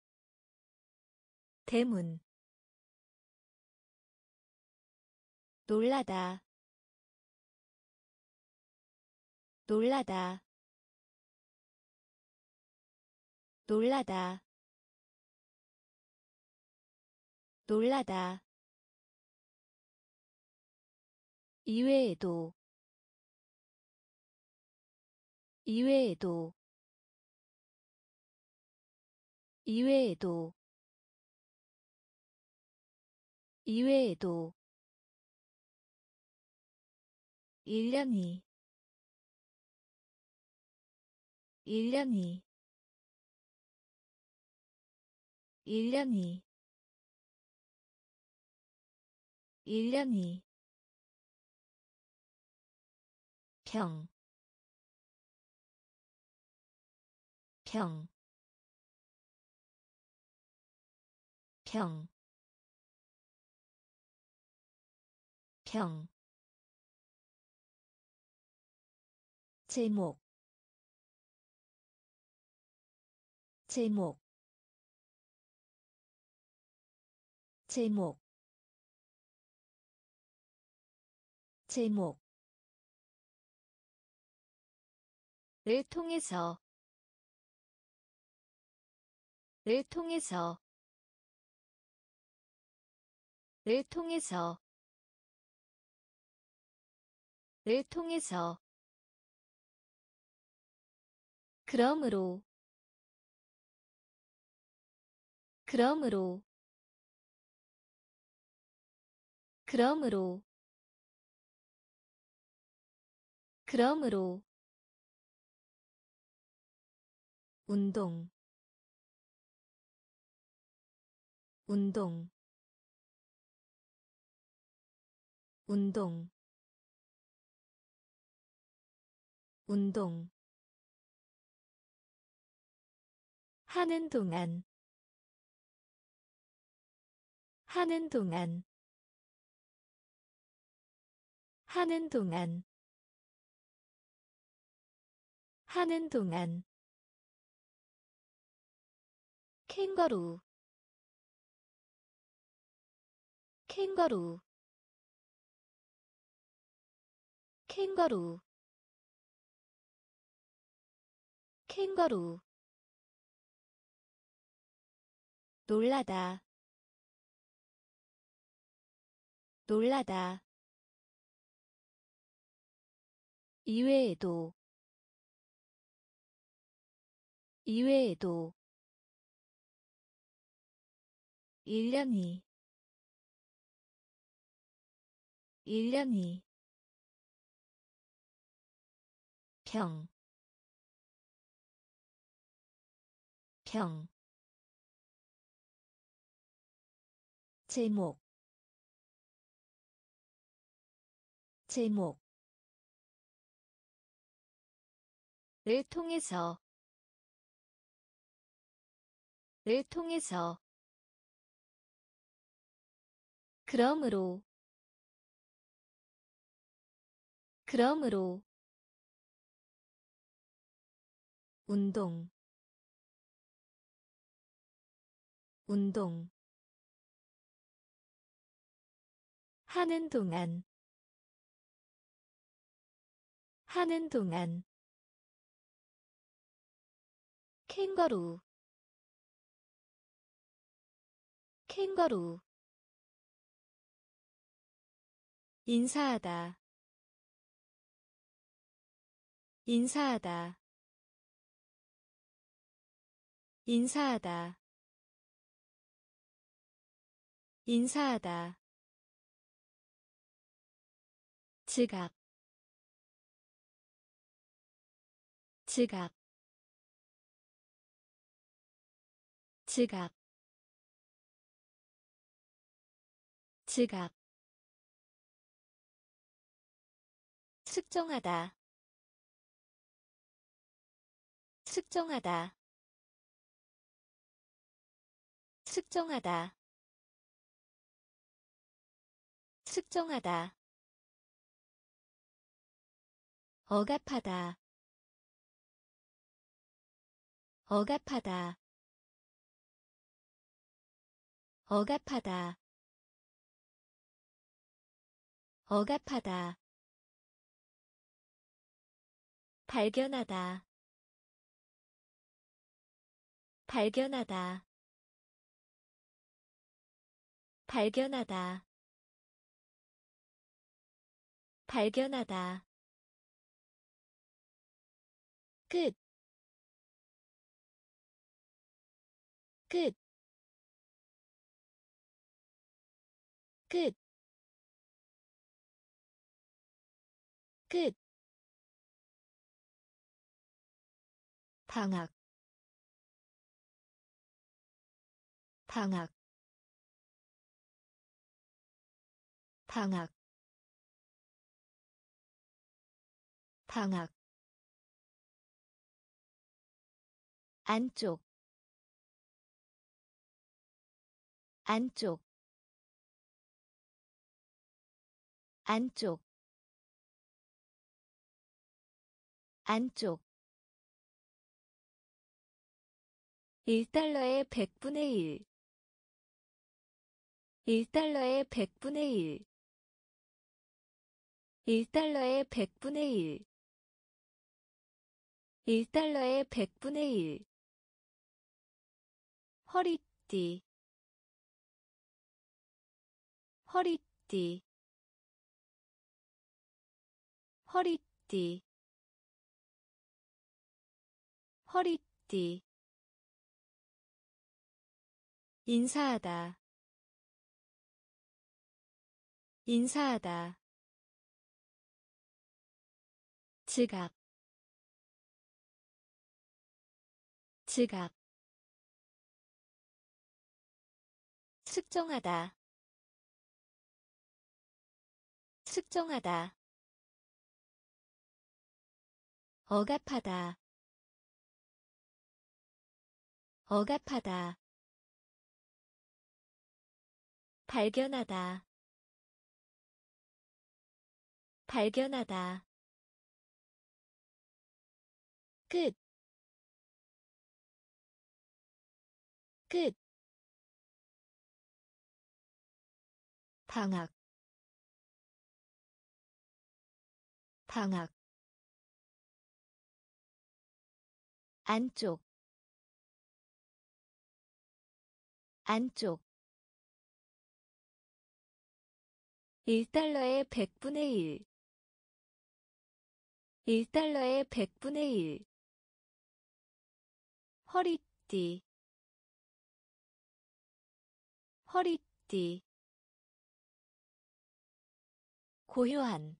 대문, 놀라다 놀라다 놀라다 놀라다 이외에도 이외에도 이외에도 이외에도 일년이 일년이 일년이 일년이 평, 평, 평, 평, 제목, 제목, 제목, 제목 를 통해서 를 통해서 를 통해서 를 통해서 그러므로 그러므로 그러므로 그러므로 운동 운동 운동 운동 하는 동안 하는 동안 하는 동안 하는 동안 캥거루 캥거루 캥거루 캥거루 놀라다 놀라다 이외에도 이외에도 일년이 일년이 평, 평 제목 제목 를 통해서 를 통해서 그러므로 그러므로 운동 운동 하는 동안 하는 동안 캥거루 캥거루 인사하다 인사하다 인사하다 인사하다 지갑 지갑 지갑 지갑 측정하다 측정하다 측정하다 측정하다 억압하다 억압하다 억압하다 억압하다 발견하다 발견하다 발견하다 발견하다 끝, 끝, 끝, 끝. 방학, 방학, 방학, 방학. 안쪽, 안쪽, 안쪽, 안쪽. 일 달러의 백분의 일, 일 달러의 백분의 일, 일 달러의 백분의 일, 일 달러의 백분의 일. 허리띠, 허리띠, 허리띠, 허리띠. 인사하다, 인사하다. 지갑, 지갑. 측정하다, 측정하다. 억압하다, 억압하다. 발견하다, 발견하다. 끝, 끝. 방학, 방학. 안쪽, 안쪽. 일 달러의 백분의 일, 일 달러의 백분의 일. 허리띠, 허리띠. 고요한,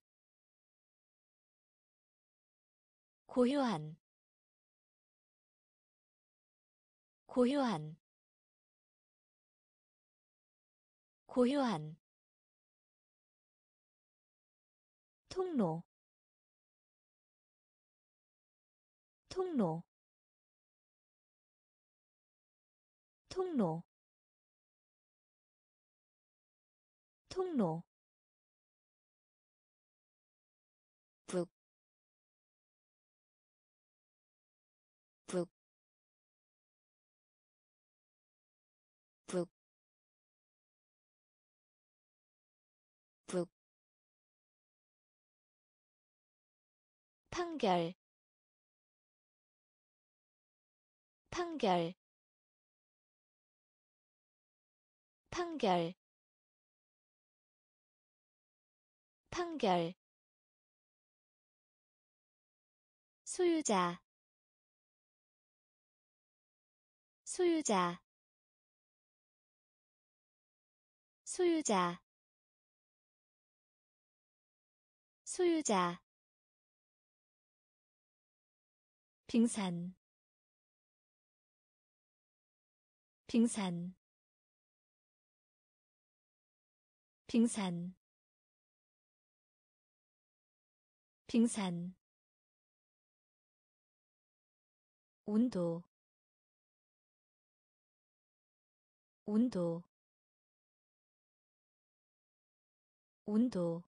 고요한, 고요한, 고요한. 통로, 통로, 통로, 통로. 북, 북, 북, 북. 판결, 판결, 판결, 판결. 소유자, 소유자, 소유자, 소유자. 빙산, 빙산, 빙산, 빙산. 온도, 온도, 온도,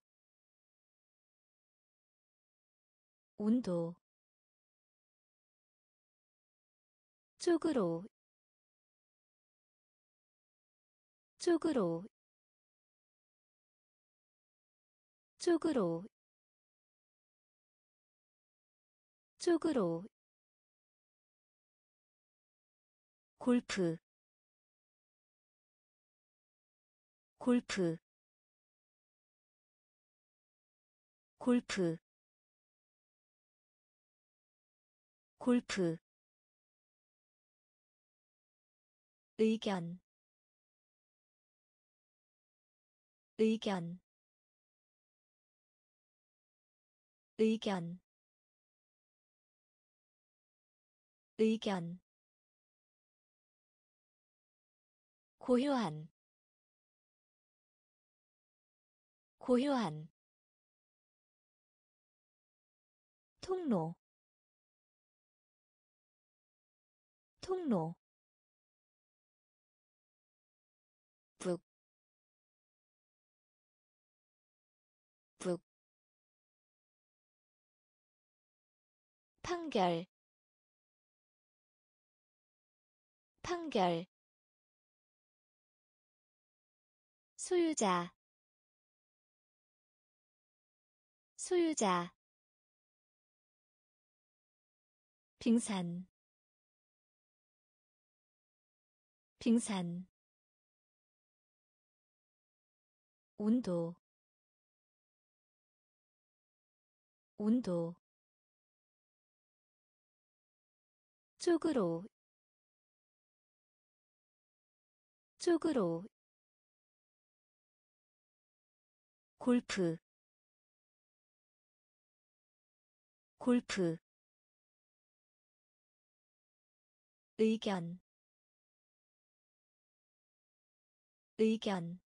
온도. 쪽으로, 쪽으로, 쪽으로 쪽으로 골프 골프 골프 골프 의견 의견 의견 의견 고요한 고요한 통로 통로 북 북 판결 판결 소유자 소유자 빙산 빙산 온도 온도 쪽으로 쪽으로 골프 골프 의견 의견